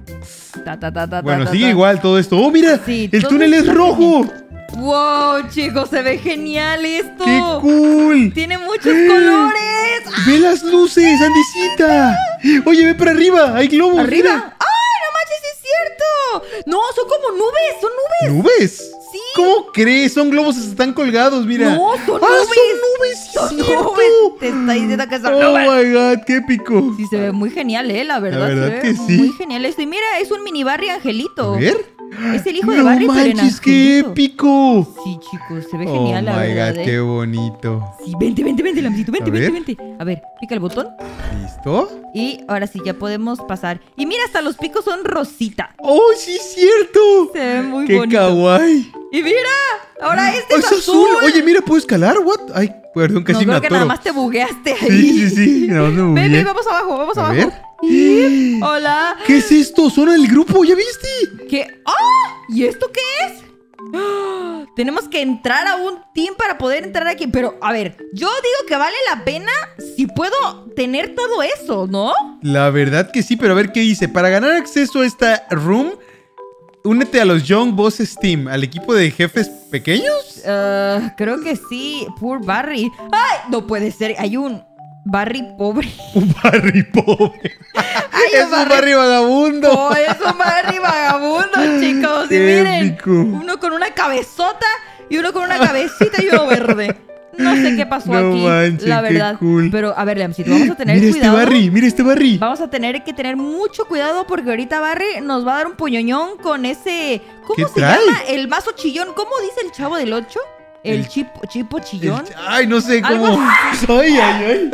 Bueno, sigue igual todo esto. ¡Oh, mira! Sí, ¡El todo túnel es está rojo! Wow, chicos, se ve genial esto. ¡Qué cool! Tiene muchos colores. ¡Ve las luces, Andisita! Oye, ve para arriba. Hay globos. ¿Arriba? mira. ¡Ay, no manches, sí es cierto! No, son como nubes, son nubes. ¿Nubes? Sí. ¿Cómo crees? Son globos, están colgados, mira. No, son ¡Ah, nubes. son nubes! sí Son es cierto! nubes. Te está diciendo que son ¡Oh, nubes. my God! ¡Qué épico! Sí, se ve muy genial, la verdad. La verdad se ve que sí. muy genial esto. Y mira, es un mini Barry Angelito. A ver. Es el hijo de ¡No Barry, pero en manches, qué angelito. épico! Sí, chicos, se ve Oh, genial, la my verdad, God, qué bonito. Sí, vente, Lamcito, A ver. vente. A ver, pica el botón. ¿Listo? Y ahora sí, ya podemos pasar. Y mira, hasta los picos son rosita. ¡Oh, sí es cierto! Se ve muy ¡Qué bonito. kawaii! Y mira, ahora este ¡Oh, es es azul! azul. Oye, mira, ¿puedo escalar? ¿What? Ay, perdón, No, casi me creo que nada atoro. más te bugueaste ahí. Sí, nada más me bugueé. Ven, vamos abajo, vamos A abajo. ver. Y- Hola. ¿Qué es esto? ¿Son el grupo? ¿Ya viste? ¿Qué? ¡Ah! ¿Y esto qué es? Tenemos que entrar a un team para poder entrar aquí. Pero, a ver, yo digo que vale la pena si puedo tener todo eso, ¿no? La verdad que sí, pero a ver qué dice. Para ganar acceso a esta room, únete a los Young Bosses Team, al equipo de jefes pequeños. Creo que sí. Poor Barry. ¡Ay! No puede ser. Hay un Barry pobre. Un Barry pobre. Es un Barry vagabundo. Oh, es un Barry vagabundo, chicos. Y miren, uno con una cabezota y uno con una cabecita y uno verde. No sé qué pasó aquí, manches, la verdad. qué cool. Pero, a ver, Liamcito, vamos a tener mira cuidado. Mira este Barry. Vamos a tener que tener mucho cuidado porque ahorita Barry nos va a dar un puñoñón con ese... ¿Cómo se llama? El mazo chillón. ¿Cómo dice el Chavo del 8? ¿El chipo chillón? Ay, no sé cómo. Algo Ay, ay, ay.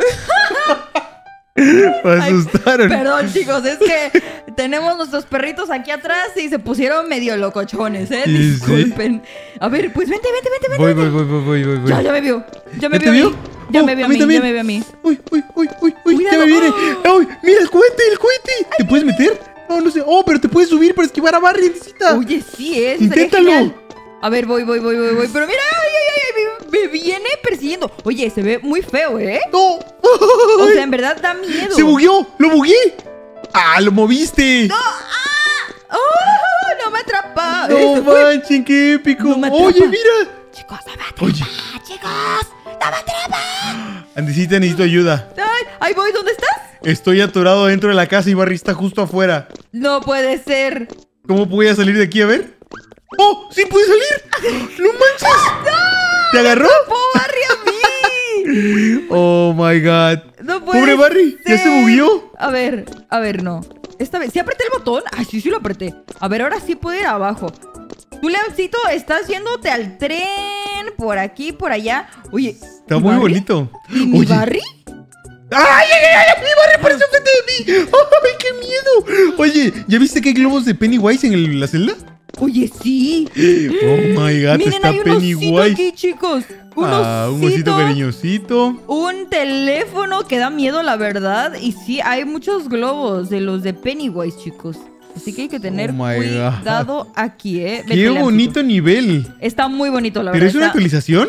Me asustaron. Perdón, chicos, es que tenemos nuestros perritos aquí atrás y se pusieron medio locochones, ¿eh? Sí, disculpen. A ver, pues vente. Voy. Ya me vio. Ya me ¿Ya vio te a mí. vio? Ya me vio a mí, también. ya me vio a mí. Uy, Cuidado. ya me viene. Ay, mira el cohete. ¿Te puedes meter? No sé. Oh, pero te puedes subir para esquivar a Barry, necesita. Oye, sí, eso Inténtalo. sería genial. A ver, voy. Pero mira, ay, me viene persiguiendo. Oye, se ve muy feo, ¿eh? No. O sea, en verdad da miedo. Se bugueó. Lo bugué. Ah, lo moviste. ¡No! ¡Oh! ¡No me atrapa! No manchen, qué épico. No me atrapa. Oye, mira. Chicos, no me atrapa. Oye. Chicos, no me atrapa. Andesita, necesito ayuda. Ay, ahí voy, ¿dónde estás? Estoy atorado dentro de la casa y Barry está justo afuera. No puede ser. ¿Cómo voy a salir de aquí? A ver. ¡Oh! ¡Sí pude salir! ¡No manches! ¡No! ¿Te agarró? ¡Puedo Barry a mí! Oh my god. No puede Pobre Barry, ya se ser. bugueó. A ver, no. Esta vez, ¿sí apreté el botón? Ay, sí lo apreté. A ver, ahora sí puedo ir abajo. Tú, Leoncito, estás yéndote al tren. Por aquí, por allá. Oye, Está ¿y muy Barry? bonito. ¿Y mi Barry? ¡Ay! ¡Mi Barry apareció frente de mí! ¡Ay, qué miedo! Oye, ¿ya viste que hay globos de Pennywise en la celda? Oye, sí. Oh my god, Miren, está hay un osito Pennywise. aquí, chicos. Un Un osito cariñosito. Un teléfono que da miedo, la verdad. Y sí, hay muchos globos de los de Pennywise, chicos. Así que hay que tener cuidado aquí, ¿eh? Qué bonito nivel. Está muy bonito, la ¿Pero verdad. es una actualización?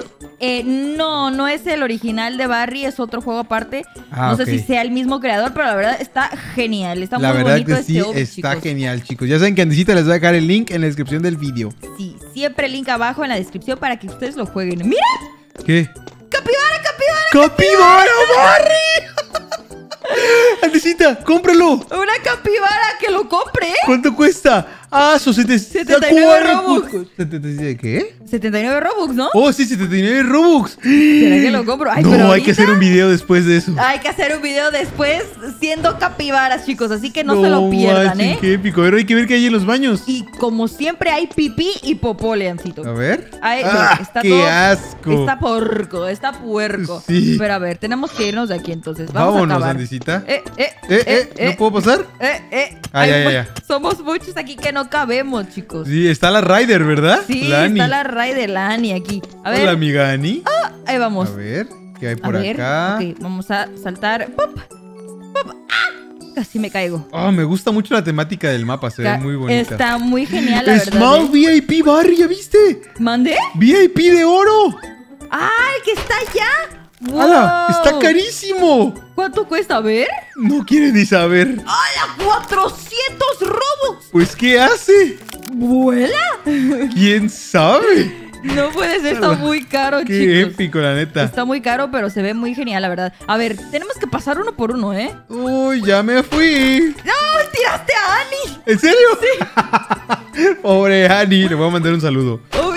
No es el original de Barry, es otro juego aparte. No sé ok. si sea el mismo creador, pero la verdad está genial. Está La muy verdad bonito que sí, este está chicos. genial, chicos. Ya saben que Andesita les va a dejar el link en la descripción del vídeo. Sí, siempre el link abajo en la descripción para que ustedes lo jueguen. ¡Mira! ¿Qué? ¡Capibara! ¡Capibara, Barry! Andesita, cómpralo. ¡Una capibara que lo compre! ¿Cuánto cuesta? Ah, son 79 Robux. ¿Qué? 79 Robux, ¿no? Oh, sí, 79 Robux. ¿Será que lo compro? Ay, pero No, hay ahorita que hacer un video después de eso. hay que hacer un video después siendo capibaras, chicos. Así que no se lo pierdan, manchen, ¿eh? Qué épico. Pero hay que ver qué hay en los baños. Y como siempre hay pipí y popó, Leancito. A ver. Ay, está ¡Qué todo- asco! Está puerco. Sí. Pero a ver, tenemos que irnos de aquí entonces. Vamos Vámonos, a acabar. Andesita. ¿No ¿No puedo pasar? Ay, ya. Somos muchos aquí que no cabemos, chicos. Sí, está la Ryder, ¿verdad? Sí, la Ani. está la Ray de la Ani aquí. A ver, Hola, amiga Ani. ahí vamos. A ver, ¿qué hay A por ver, acá? ok, vamos a saltar. ¡Pop! ¡Pop! ¡Ah! Casi me caigo. Oh, me gusta mucho la temática del mapa, se ve muy bonita. Está muy genial, la verdad. Small VIP Barry, ¿ya viste? ¿Mande? VIP de oro. ¡Ay, que está allá! ¡Wow! ¡Hala! ¡Está carísimo! ¿Cuánto cuesta? A ver. No quiere ni saber. ¡Hala! ¡400 Robux! Pues, ¿qué hace? ¿Vuela? ¿Quién sabe? No puede ser, está muy caro, Qué chicos. épico, la neta. Está muy caro, pero se ve muy genial, la verdad. A ver, tenemos que pasar uno por uno, ¿eh? Uy, ya me fui. ¡No! ¡Tiraste a Ani! ¿En serio? Sí. Pobre Ani, le voy a mandar un saludo.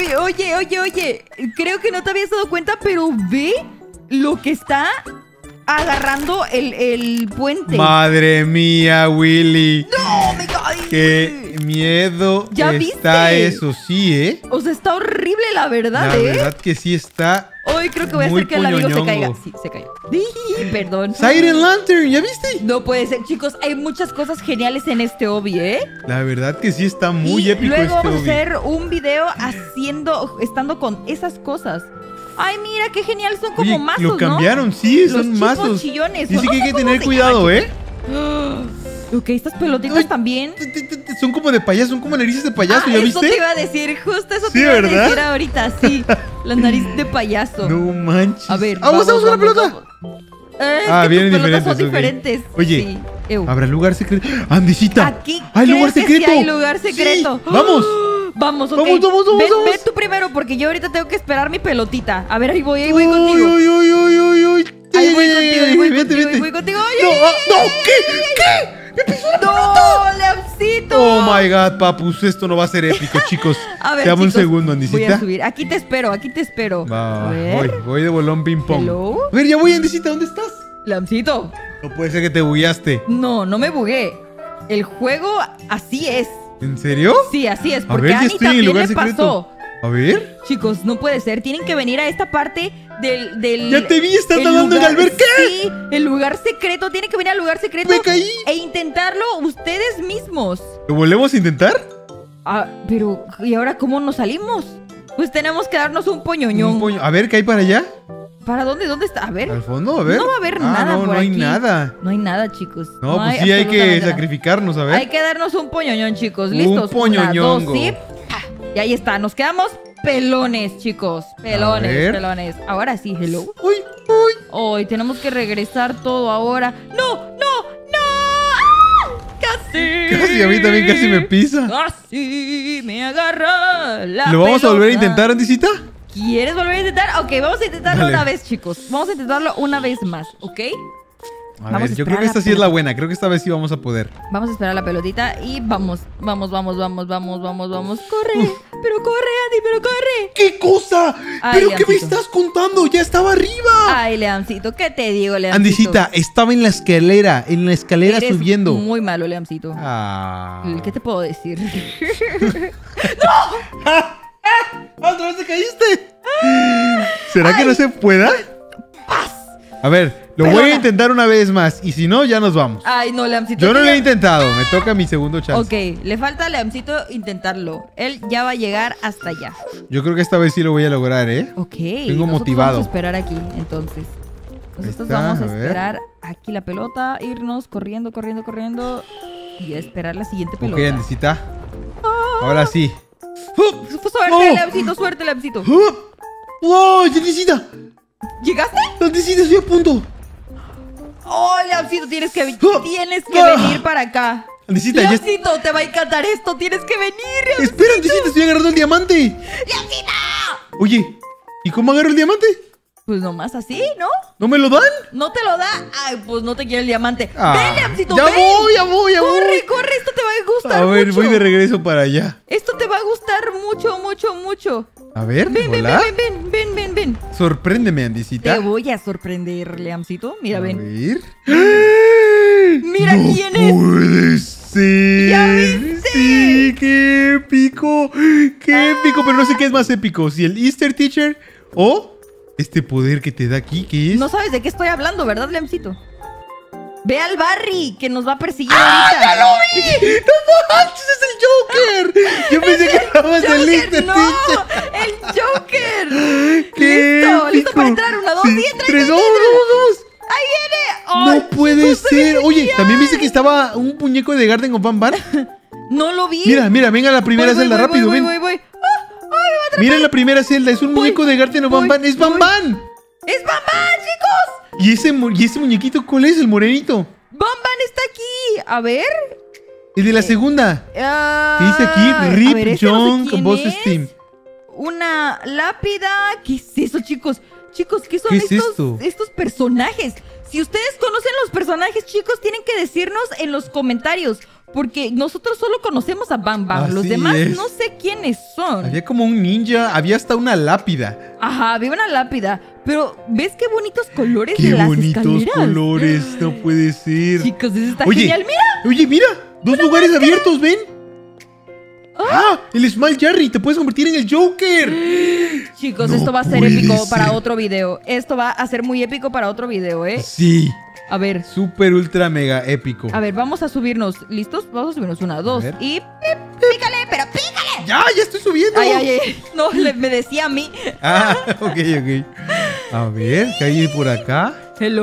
Oye. Creo que no te habías dado cuenta, pero ve lo que está agarrando el puente. Madre mía, Willy. ¡No! ¡Me caí! Qué miedo ¿Ya está viste? eso, sí, ¿eh? O sea, está horrible la verdad, La ¿eh? verdad que sí está. Hoy creo que voy a muy hacer que el amigo se poñoñongo. caiga. Sí, se cayó. Perdón. Siren Lantern, ¿ya viste? No puede ser, chicos. Hay muchas cosas geniales en este obby, ¿eh? La verdad que sí está muy y épico luego este vamos a obby. hacer un video estando con esas cosas. Ay, mira, qué genial. Son como Oye, mazos, lo cambiaron, sí, Los son chipos mazos. chillones. Dice No que hay sé que cómo tener se cuidado, llaman, ¿eh? Ok, estas pelotitas Ay, también. Son como de payaso, son como narices de payaso, ¿ya Eso viste? te iba a decir, justo eso Sí, te iba a ¿verdad? decir ahorita, sí. La nariz de payaso. No manches. A ver, vamos con la pelota. vamos. Vienen tus pelotas son diferentes, ok. diferentes. Oye, Sí. Ew. ¿Habrá lugar secreto? ¡Andisita! Aquí ¡Hay creo lugar que secreto! sí hay lugar secreto. Sí, ¡vamos! Vamos, ok. Vamos. Ven tú primero porque yo ahorita tengo que esperar mi pelotita. A ver, ahí voy contigo. Uy. Ahí voy contigo, ahí voy Vete, contigo, ahí vete. voy contigo. No, no, ¿qué? ¿Me pisó la pelota? ¡No, Leoncito! Oh my god, papus, esto no va a ser épico, chicos. A ver, Dame un chicos, segundo, voy a Andisita. subir. Aquí te espero. Va, A ver. voy de bolón ping pong. Hello. A ver, ya voy, Andisita, ¿dónde estás? Leoncito. No puede ser que te bugueaste. No me bugué. El juego así es. ¿En serio? Sí, así es. A Porque ver, a ya Ani estoy en el también lugar le secreto. pasó. A ver. Chicos, no puede ser. Tienen que venir a esta parte del Ya te vi, estás el nadando en lugar- el alberca. Sí, el lugar secreto. Tienen que venir al lugar secreto. Me caí. E intentarlo ustedes mismos. ¿Lo volvemos a intentar? Pero, ¿y ahora cómo nos salimos? Pues tenemos que darnos un poñoñón. A ver, ¿qué hay para allá? ¿Para dónde? ¿Dónde está? A ver. Al fondo, a ver. No va a haber nada no, por no hay aquí. nada. No hay nada, chicos. No, pues sí hay que absolutamente nada. sacrificarnos, a ver. Hay que darnos un poñoñón, chicos. Un ¿Listos? poñoñongo. 1, 2, ¿sí? Y ahí está. Nos quedamos pelones, chicos. A ver. Pelones. Ahora sí, hello. Uy. Hoy tenemos que regresar todo ahora. ¡No! ¡Ah! ¡Casi! Casi, a mí también casi me pisa. Casi me agarra la ¿Lo vamos a volver a pelota. intentar, Andisita? ¿Quieres volver a intentar? Ok, vamos a intentarlo Dale. una vez, chicos. Vamos a intentarlo una vez más, ¿ok? A Vamos ver, a yo esperar creo que la esta sí es la pelota. buena. Creo que esta vez sí vamos a poder. Vamos a esperar la pelotita y vamos. Corre. Pero corre, Andy, pero corre. ¿Qué cosa? Ay, ¿Pero qué me Leoncito. estás contando? ¡Ya estaba arriba! Ay, Leoncito, ¿qué te digo, Leoncito? Andisita, estaba en la escalera Eres subiendo. muy malo, Leoncito. Ah. ¿Qué te puedo decir? ¿Otra vez te caíste? ¿Será que no se pueda? A ver, lo voy a Pelona. intentar una vez más. Y si no, ya nos vamos. Ay, no, Leoncito. Yo no lo he ya- intentado. Me toca mi segundo chance. Ok, le falta a Leoncito intentarlo. Él ya va a llegar hasta allá. Yo creo que esta vez sí lo voy a lograr, ¿eh? Ok. Vengo nosotros motivado. Vamos a esperar aquí, entonces. Nosotros está, vamos a a ver. esperar aquí la pelota, irnos corriendo. Y a esperar la siguiente Ok, pelota. Andisita. Ahora sí. Suerte, ¡Oh! Leoncito, suerte, Leoncito. ¡Wow! ¡Andisita! ¿Llegaste? ¡Andisita, estoy a punto! Oh, Leoncito, tienes que Ah. venir para acá. Andisita, ya... Leoncito, te va a encantar esto. Tienes que venir, Leoncito. ¡Espera, Andisita! ¡Estoy agarrando el diamante! ¡Leoncito! Oye, ¿y cómo agarro el diamante? Pues nomás así, ¿no? ¿No me lo dan? ¿No te lo da? Ay, pues no te quiere el diamante. Ah, ¡Ven, Leoncito, ya ven! voy. Corre, esto te va a gustar A ver, mucho. voy de regreso para allá. Esto te va a gustar mucho. A ver, Ven, hola. ven. Sorpréndeme, Te Andisita. voy a sorprender, Leamcito. Mira, A ven. ver. Mira ¡No quién es. puede ser! ¿Ya viste? ¡Sí! ¡Qué épico! ¡Qué épico! Pero no sé qué es más épico. Si el Easter Teacher o este poder que te da aquí, ¿qué es? No sabes de qué estoy hablando, ¿verdad, Leamcito? Ve al Barry, que nos va a perseguir ahorita. ¡Ya lo vi! ¡No manches! ¡Es el Joker! Yo pensé que hablabas del ¡Joker, Easter no! Teacher. ¡El Joker! ¡Qué ¡Listo! ¡Listo épico! para entrar! ¡Una, dos, Sí, y entra! ¡tres, dos! ¡Ahí viene! ¡Ay, ¡No puede chicos, se ser! ve Oye, genial! ¿también viste que estaba un muñeco de Garden of Van Van? No lo vi. Mira, venga a la primera celda, rápido, ven. Voy. Mira en la primera celda, es un muñeco de Garden of Van Van. ¡Es Van Van! ¡Es Bambán, chicos! ¿Y ese muñequito cuál es? El morenito. ¡Bambán está aquí! A ver. El de la segunda. ¿Qué dice aquí? A Rip ver, ese no sé Young quién Boss es. Steam. Una lápida. ¿Qué es eso, chicos? Chicos, ¿qué son ¿Qué es esto? estos personajes? Si ustedes conocen los personajes, chicos, tienen que decirnos en los comentarios. Porque nosotros solo conocemos a Bam Bam. Los Así demás es. no sé quiénes son. Había como un ninja, había hasta una lápida. Ajá, había una lápida. Pero, ¿ves qué bonitos colores ¡Qué de las bonitos escaleras? colores! No puede ser. Chicos, eso está Oye, genial. ¡Mira! Oye, mira, dos lugares abiertos, ven. ¡Ah! El Smile Jerry, te puedes convertir en el Joker. Chicos, No esto va a ser puede épico ser. para otro video. Esto va a ser muy épico para otro video, ¿eh? Sí, A ver, súper ultra mega épico. vamos a subirnos. ¿Listos? Vamos a subirnos. 1, 2 ver. y... ¡Pícale! ¡Pero pícale! ¡Ya estoy subiendo! Ay. No, me decía a mí. Ah, ok. A ver, ¿qué hay por acá? ¿Hello?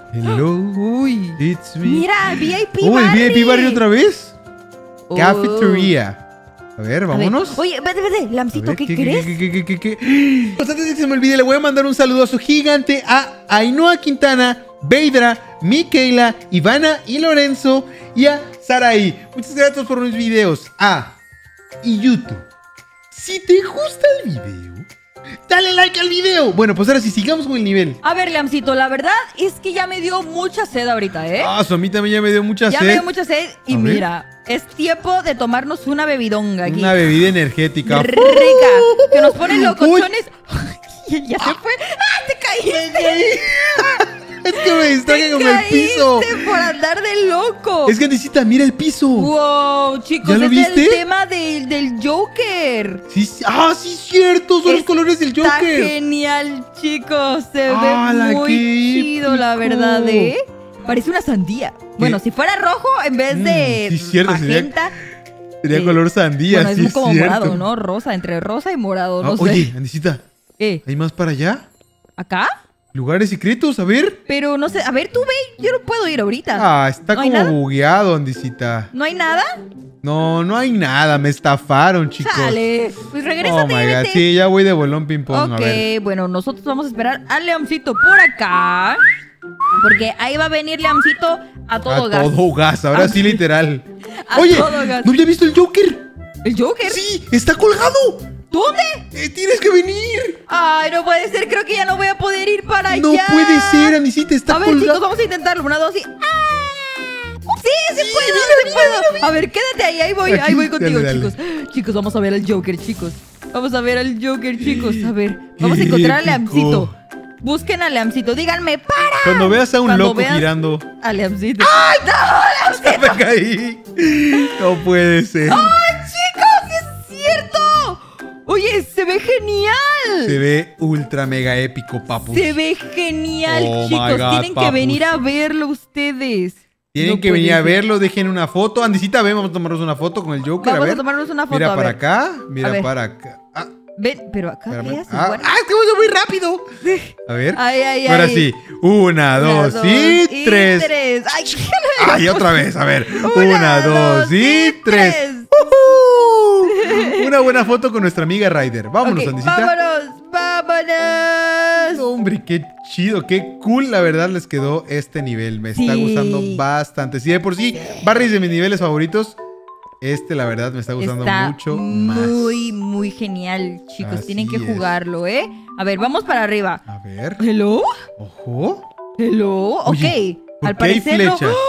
Hello. Uy. It's me. Mira, VIP Oh, el Barry. VIP Barry otra vez. Oh. Cafetería. A ver, A ver, vámonos. Oye, vete, A Lamcito, ver, ¿qué crees? ¿Qué? Pues antes de que se me olvide, le voy a mandar un saludazo gigante a Ainhoa Quintana, Veidra, Micaela, Ivana y Lorenzo y a Saraí. Muchas gracias por mis videos. Y YouTube. Si te gusta el video, dale like al video. Bueno, pues ahora sí, sigamos con el nivel. A ver, Lamcito, la verdad es que ya me dio mucha sed ahorita, ¿eh? A mí también ya me dio mucha Ya sed. me dio mucha sed y A ver. mira, es tiempo de tomarnos una bebidonga aquí. Una bebida energética. Rica. Que nos ponen locochones. Ya se fue. ¡Ah, te caíste! Es que me distraje con el piso. Caíste por andar de loco. Es que Andesita, mira el piso. Wow, chicos, ¿Ya lo es viste? el tema del Joker. Sí, sí, cierto. Son los colores del Está Joker. genial, chicos. Se ¡Hala, ve muy qué chido, la épico! verdad, ¿eh? Parece una sandía. Bueno, si fuera rojo en vez de sí, cierto, magenta. Sería color sandía, Bueno, sí, es como cierto. morado, ¿no? Rosa, entre rosa y morado, no sé. Oye, Andesita, ¿Qué? ¿hay más para allá? ¿Acá? ¿Lugares secretos? A ver. Pero no sé. A ver, tú ve. Yo no puedo ir ahorita. Está ¿No hay como nada? bugueado, Andesita. ¿No hay nada? No, no hay nada. Me estafaron, chicos. Sale. Pues Oh regrésate, my god. vete. Sí, ya voy de bolón ping pong. A ver. Ok, bueno, nosotros vamos a esperar al Leoncito por acá. Porque ahí va a venir Leoncito a todo gas. Todo gas. Ahora sí, literal. A Oye, todo gas. ¿no había visto el Joker? ¿El Joker? Sí, está colgado. ¿Dónde? Tienes que venir. Ay, no puede ser. Creo que ya no voy a poder ir para allá. No puede ser, Anisita, está A ver, colgado. chicos, vamos a intentarlo. Una, dos y... Sí, sí puedo, sí puedo. A ver, quédate ahí. Ahí voy Aquí, contigo, dale, dale. chicos. Chicos, vamos a ver al Joker, chicos. Vamos a ver al Joker, chicos. A ver, vamos a encontrar a Épico. Leamcito. Busquen a Leamcito. Díganme, ¡para! Cuando veas a un Cuando loco veas girando. A Leamcito. ¡Ay, no, Leamcito! Me caí. No puede ser. ¡Ay, chicos! ¡Es cierto! Oye, se ve genial. Se ve ultra mega épico, papus. Se ve genial, Oh my chicos. God, Tienen que papus. venir a verlo ustedes. Tienen No que venir puede a ser. verlo, dejen una foto. Andesita, ven, vamos a tomarnos una foto con el Joker. Vamos a ver. a tomarnos una foto. Mira a para ver. acá, A mira ver. para acá. Ven, pero acá, Espérame. ¿qué haces? Es Bueno. que voy muy rápido. A ver. Ay, Ahora ay. sí. Una, dos y tres. Ay, Ay, otra vez, a ver. Una, dos y tres. Una buena foto con nuestra amiga Ryder. Vámonos, Ok, Andesita. vámonos. Hombre, qué chido, qué cool, la verdad les quedó este nivel. Me está Sí. gustando bastante. Si de por sí, Barry es de mis niveles favoritos, la verdad me está gustando Está mucho más. muy genial, chicos. Así Tienen que es. jugarlo, ¿eh? A ver, vamos para arriba. A ver. ¿Hello? Ojo. ¿Hello? Oye, Ok. ¿por Al qué hay parecer no. flechas?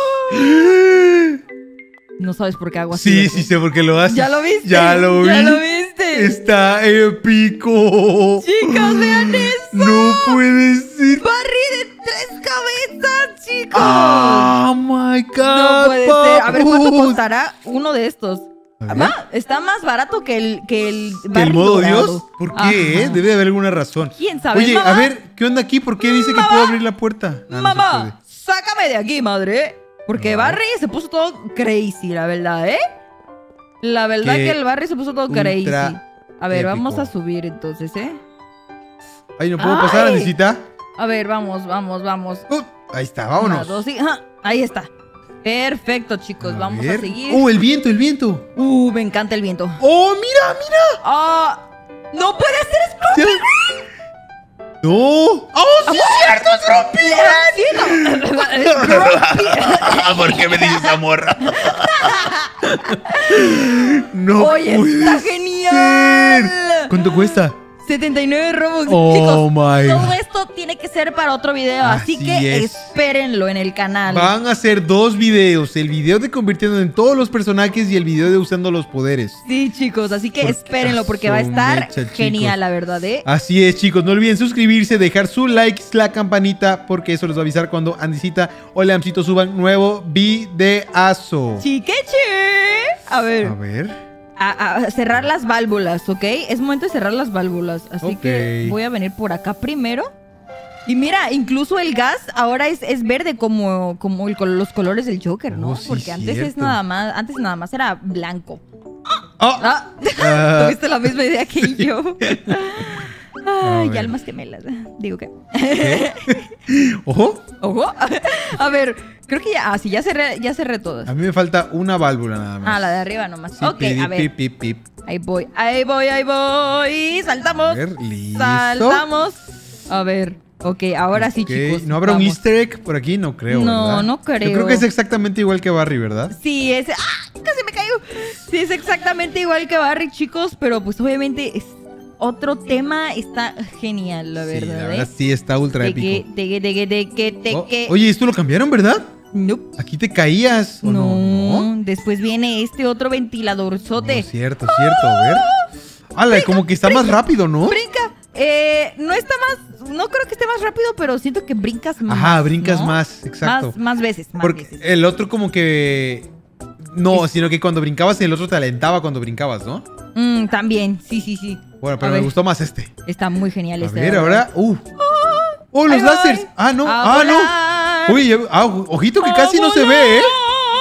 No sabes por qué hago así. Sí, ¿verdad? sí sé por qué lo haces. ¿Ya lo viste? Ya lo vi. ¿Ya lo viste? Está épico. Chicos, vean eso. No puede ser. Barry de 3 cabezas, chicos. Oh my God. No puede ser. A ver, ¿cuánto papus. costará uno de estos? A ver. Está más barato que el ¿El Barry modo dorado. Dios? ¿Por qué? Ajá. Debe de haber alguna razón. ¿Quién sabe? Oye, Mamá, a ver, ¿qué onda aquí? ¿Por qué dice que puedo abrir la puerta? No se Mamá, sácame de aquí, madre. Porque No. Barry se puso todo crazy, la verdad, ¿eh? La verdad Qué que el Barry se puso todo crazy. ultra A ver, épico. vamos a subir entonces, ¿eh? puede. Ay, ¿no puedo pasar, Ay. Anisita? A ver, vamos. Ahí está, vámonos. Una, dos y... ¡ah! Ahí está. Perfecto, chicos. Vamos a ver. seguir. Oh, el viento, el viento. Me encanta el viento. Oh, mira. ¡No puede ser ¿Ya? No. ¡Oh, sí es cierto, es Grumpy! ¿Por qué me dices esa morra? No Oye, puede está ser. genial. ¿Cuánto cuesta? 79 Robux. Oh, Chicos, my todo God. esto tiene que ser para otro video. Así Así que es. espérenlo en el canal. Van a ser 2 videos. El video de convirtiendo en todos los personajes y el video de usando los poderes. Sí, chicos. Así que Porque- espérenlo porque va a estar mecha, chicos. genial, la verdad, ¿eh? Así es, chicos. No olviden suscribirse, dejar su like, la campanita, porque eso les va a avisar cuando Andisita o Leamcito suban nuevo videazo. Chiqueche. A ver. A ver. A cerrar las válvulas, ¿ok? Es momento de cerrar las válvulas. Así Ok. que voy a venir por acá primero. Y mira, incluso el gas ahora es verde como los colores del Joker, ¿no? Oh, sí, Porque antes cierto. nada más era blanco. Oh, Ah, ah, tuviste la misma idea que yo. Ay, ver. almas gemelas. Digo que. ¿Qué? ¿Ojo? Ojo. A ver, creo que ya. Ah, sí, ya cerré todas. A mí me falta una válvula nada más. Ah, la de arriba nomás. Sí, Ok, pidi, a ver. pip, pip, pip. Ahí voy. Saltamos. A ver, listo. Saltamos. A ver. Ok, ahora sí, Ok, chicos. ¿no habrá un vamos. easter egg por aquí? No creo, No, ¿verdad? no creo. Yo creo que es exactamente igual que Barry, ¿verdad? Sí, ¡ah! Casi me cayó. Sí, es exactamente igual que Barry, chicos. Pero pues obviamente es otro tema. Está genial, la Sí, verdad. la verdad sí está ultra épico. Oh, oye, ¿esto lo cambiaron, verdad? Nope. Aquí te caías, ¿o no? No, después viene este otro ventiladorzote. No, cierto, a ver. ¡Hala! Como que está más rápido, ¿no? Brinca. No está más. No creo que esté más rápido, pero siento que brincas más. Ajá, brincas ¿no? más, exacto. Más veces. Porque el otro como que... No, sino que cuando brincabas el otro te alentaba cuando brincabas, ¿no? También, sí. Bueno, pero A me ver. gustó más este. Está muy genial A este. ver, de verdad. ahora... ¡Oh, los Ahí láseres! voy. ¡Ah, no! A ¡Ah, no! volar. Uy, ojito que casi no se ve, ¿eh?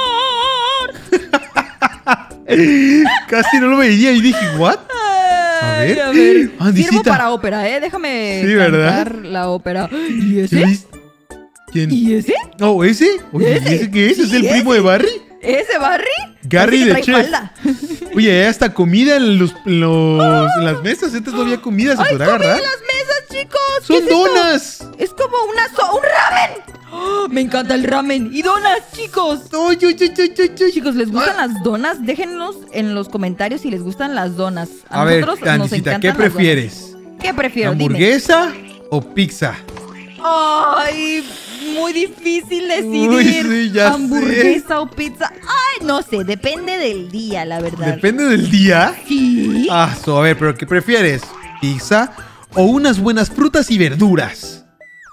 Casi no lo veía y dije, ¿what? A ver. Sirvo Andisita. para ópera, ¿eh? Déjame Sí, ¿verdad? cantar la ópera. ¿Y ese? ¿Quién? ¿Y ese? Oh, ¿ese? Oye, ¿y ese qué es? ¿Es el primo de Barry? ¿Ese Barry? Gary Parece de que trae Chef. falda. Oye, hay hasta comida en en las mesas. Antes no había comida, ¿se ¡Ay, podrá comida agarrar? en las mesas, chicos! ¿Qué ¡Son es esto? donas! Es como un ramen. ¡Oh, me encanta el ramen. Y donas, chicos. ¡Ay, ay, ay, ay, ay, ay! Chicos, ¿les gustan las donas? Déjennos en los comentarios si les gustan las donas. A ver, nosotros nos Andisita, encantan ¿qué las prefieres? donas. ¿Qué prefiero? Dime. ¿Hamburguesa o pizza? Ay, muy difícil decidir. Uy, sí, ya hamburguesa o pizza. Ay, no sé, depende del día, la verdad. Depende del día. Sí. Ah, a ver, ¿pero qué prefieres? ¿Pizza o unas buenas frutas y verduras?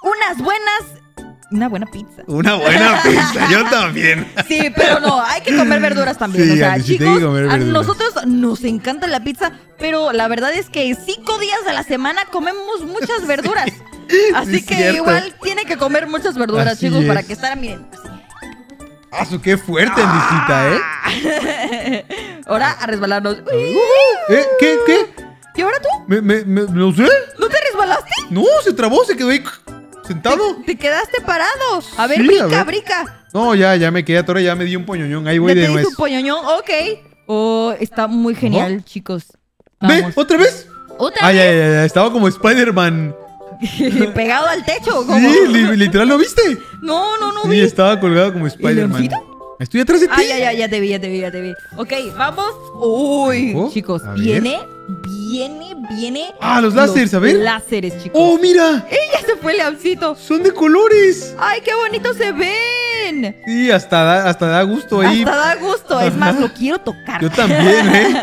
Una buena pizza. Una buena pizza, yo también. Sí, pero no, hay que comer verduras también. Sí, o sea, Andy, sí, chicos, hay que comer a verduras. nosotros nos encanta la pizza, pero la verdad es que 5 días a la semana comemos muchas verduras. Así Sí, que cierto. igual tiene que comer muchas verduras, Así chicos, es. para que estar, miren. Así. Ah, qué fuerte, Andisita, ¿eh? Ahora a resbalarnos. ¿Qué? ¿Y ahora tú? No sé. ¿No te resbalaste? No, se trabó, se quedó ahí sentado. Te quedaste parado. A ver, Sí, brinca, a ver. brinca. No, ya me quedé atorado, ya me di un poñoñón. Ahí voy Ya de te nuez. hice un poñoñón, ok. Oh, está muy genial, chicos. ¿Ve? Vamos. ¿Otra vez? ¿Otra Ah, vez? ya. Estaba como Spider-Man. ¿Pegado al techo o cómo? Sí, literal, ¿lo viste? No Sí, vi. estaba colgado como Spider-Man. leoncito? Estoy atrás de ti. Ah, ya te vi. Ok, vamos. Uy, Ojo, chicos, a ver. viene. Ah, los láseres, a ver. Láseres, chicos. ¡Oh, mira! ¡Ya se fue Leoncito! ¡Son de colores! ¡Ay, qué bonitos se ven! Sí, hasta da gusto ahí. Hasta da gusto. Es más, lo quiero tocar. Yo también, ¿eh?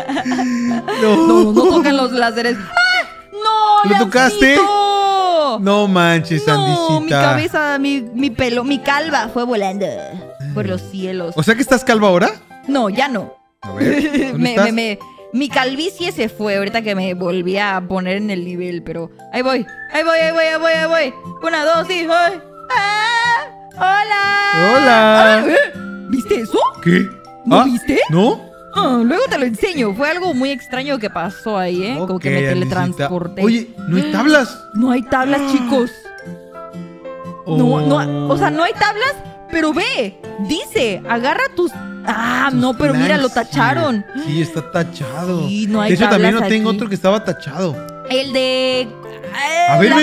No tocan los láseres. ¡Ah! ¡No, ¿Lo tocaste? Leoncito! No manches, No, Andisita. mi cabeza, mi pelo, mi calva fue volando por los cielos. O sea que estás calva ahora. No, ya no. A ver, ¿dónde estás? Mi calvicie se fue ahorita que me volví a poner en el nivel, pero ahí voy. 1, 2, y voy. ¡Ah! ¡Hola! Hola. ¿Viste eso? ¿Qué? ¿No viste? ¿No? Ah, luego te lo enseño. Fue algo muy extraño que pasó ahí, ¿eh? Como que me Ok, teletransporté. Andisita. Oye, ¿no hay tablas? No hay tablas, chicos. No, o sea, no hay tablas, pero ve. Dice, agarra tus... Ah, Tus no, pero mira, lo planks, tacharon. Sí, está tachado. Sí, no hay de hecho, también tablas noté en aquí. otro que estaba tachado. El de... A ver,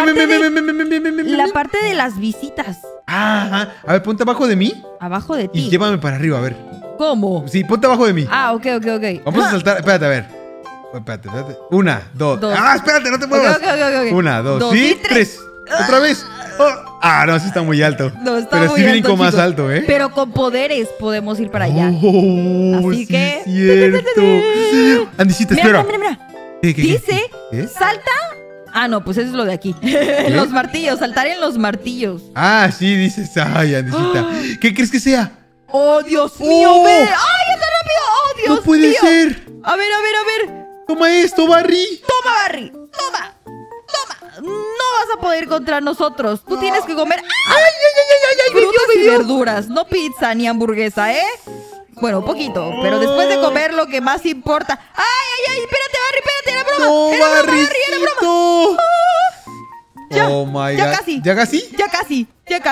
La parte de las visitas. Ajá. A ver, ponte abajo de mí Abajo de y ti. llévame para arriba, a ver. ¿Cómo? Sí, ponte abajo de mí. Ah, ok. Vamos a saltar. Espérate, a ver. Espérate. 1, 2. Dos. Ah, espérate, no te muevas. Ok. 1, 2, Dos sí, y tres. 3. Otra vez. Oh. Ah, no, sí está muy alto. No, está Pero muy sí alto, brinco más chicos. alto, ¿eh? Pero con poderes podemos ir para allá. Oh, Así sí que- es cierto. Andisita, espera. Mira. ¿Qué? Dice, ¿Qué? salta. Ah, no, pues eso es lo de aquí. Los martillos, saltar en los martillos. Ah, sí, dices. Ay, Andisita. ¿Qué crees que sea? ¡Oh, Dios mío! Oh. ¡Ve! ¡Ay, está rápido! ¡Oh, Dios No puede mío! ser. A ver. Toma esto, Barry. Toma, Barry. Toma. No vas a poder contra nosotros. Tú tienes que comer frutas y verduras. No pizza ni hamburguesa, ¿eh? Bueno, poquito. Pero después de comer lo que más importa. ¡Ay! Espérate, Barry, espérate. No, era broma, Barricito. Ya, Oh my ya God. casi. ¿Ya casi? Ya casi.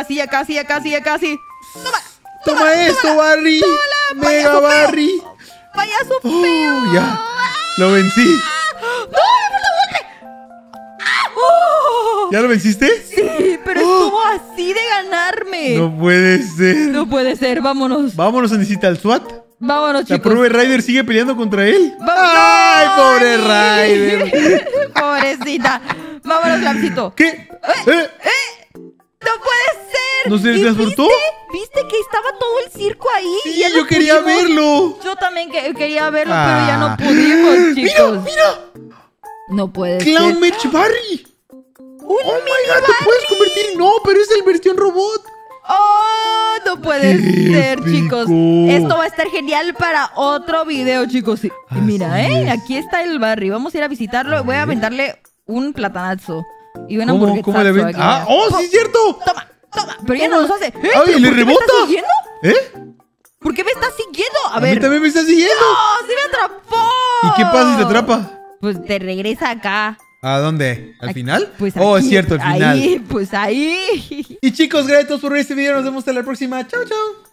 Toma esto, Barry. Mega payaso feo. Barry. Payaso Oh, feo. ya. Lo vencí. ¡Oh! ¿Ya lo venciste? Sí, pero estuvo así de ganarme. No puede ser. No puede ser, vámonos. Vámonos, necesita el SWAT. Vámonos, La chicos. pobre Ryder sigue peleando contra él. Vámonos. ¡Ay, pobre Ay. Ryder! Pobrecita. Vámonos, Lamcito. ¿Qué? ¡No puede ser! ¿No se ¿Y transportó? ¿Viste que estaba todo el circo ahí? Sí, Ya no yo quería pudimos. verlo. Yo también quería verlo, Ah. pero ya no pudimos, chicos. ¡Mira! No puede ¡Clown ser. Match Barry! ¡Un ¡Oh, my mini God! ¡Te puedes convertir! ¡No! ¡Pero es el versión robot! ¡Oh! No puede ¡Qué ser, épico! chicos. Esto va a estar genial para otro video, chicos. Y mira, Así es. aquí está el Barry. Vamos a ir a visitarlo. Voy a aventarle un platanazo. Y una ¿Cómo le ven? aquí, ¡Ah! mira. ¡Oh, sí es cierto! Toma. Pero ya no nos hace. ¡Ay, ¿Pero le por qué me rebota! está siguiendo? ¿Eh? ¿Por qué me está siguiendo? A A mí ver. también me está siguiendo. ¡No! ¡Se me atrapó! ¿Y qué pasa si te atrapa? Pues te regresa acá. ¿A dónde? ¿Al Aquí, final? Pues Oh, aquí, es cierto, al final. Ahí, pues ahí. Y chicos, gracias por ver este video. Nos vemos hasta la próxima. Chao, chao.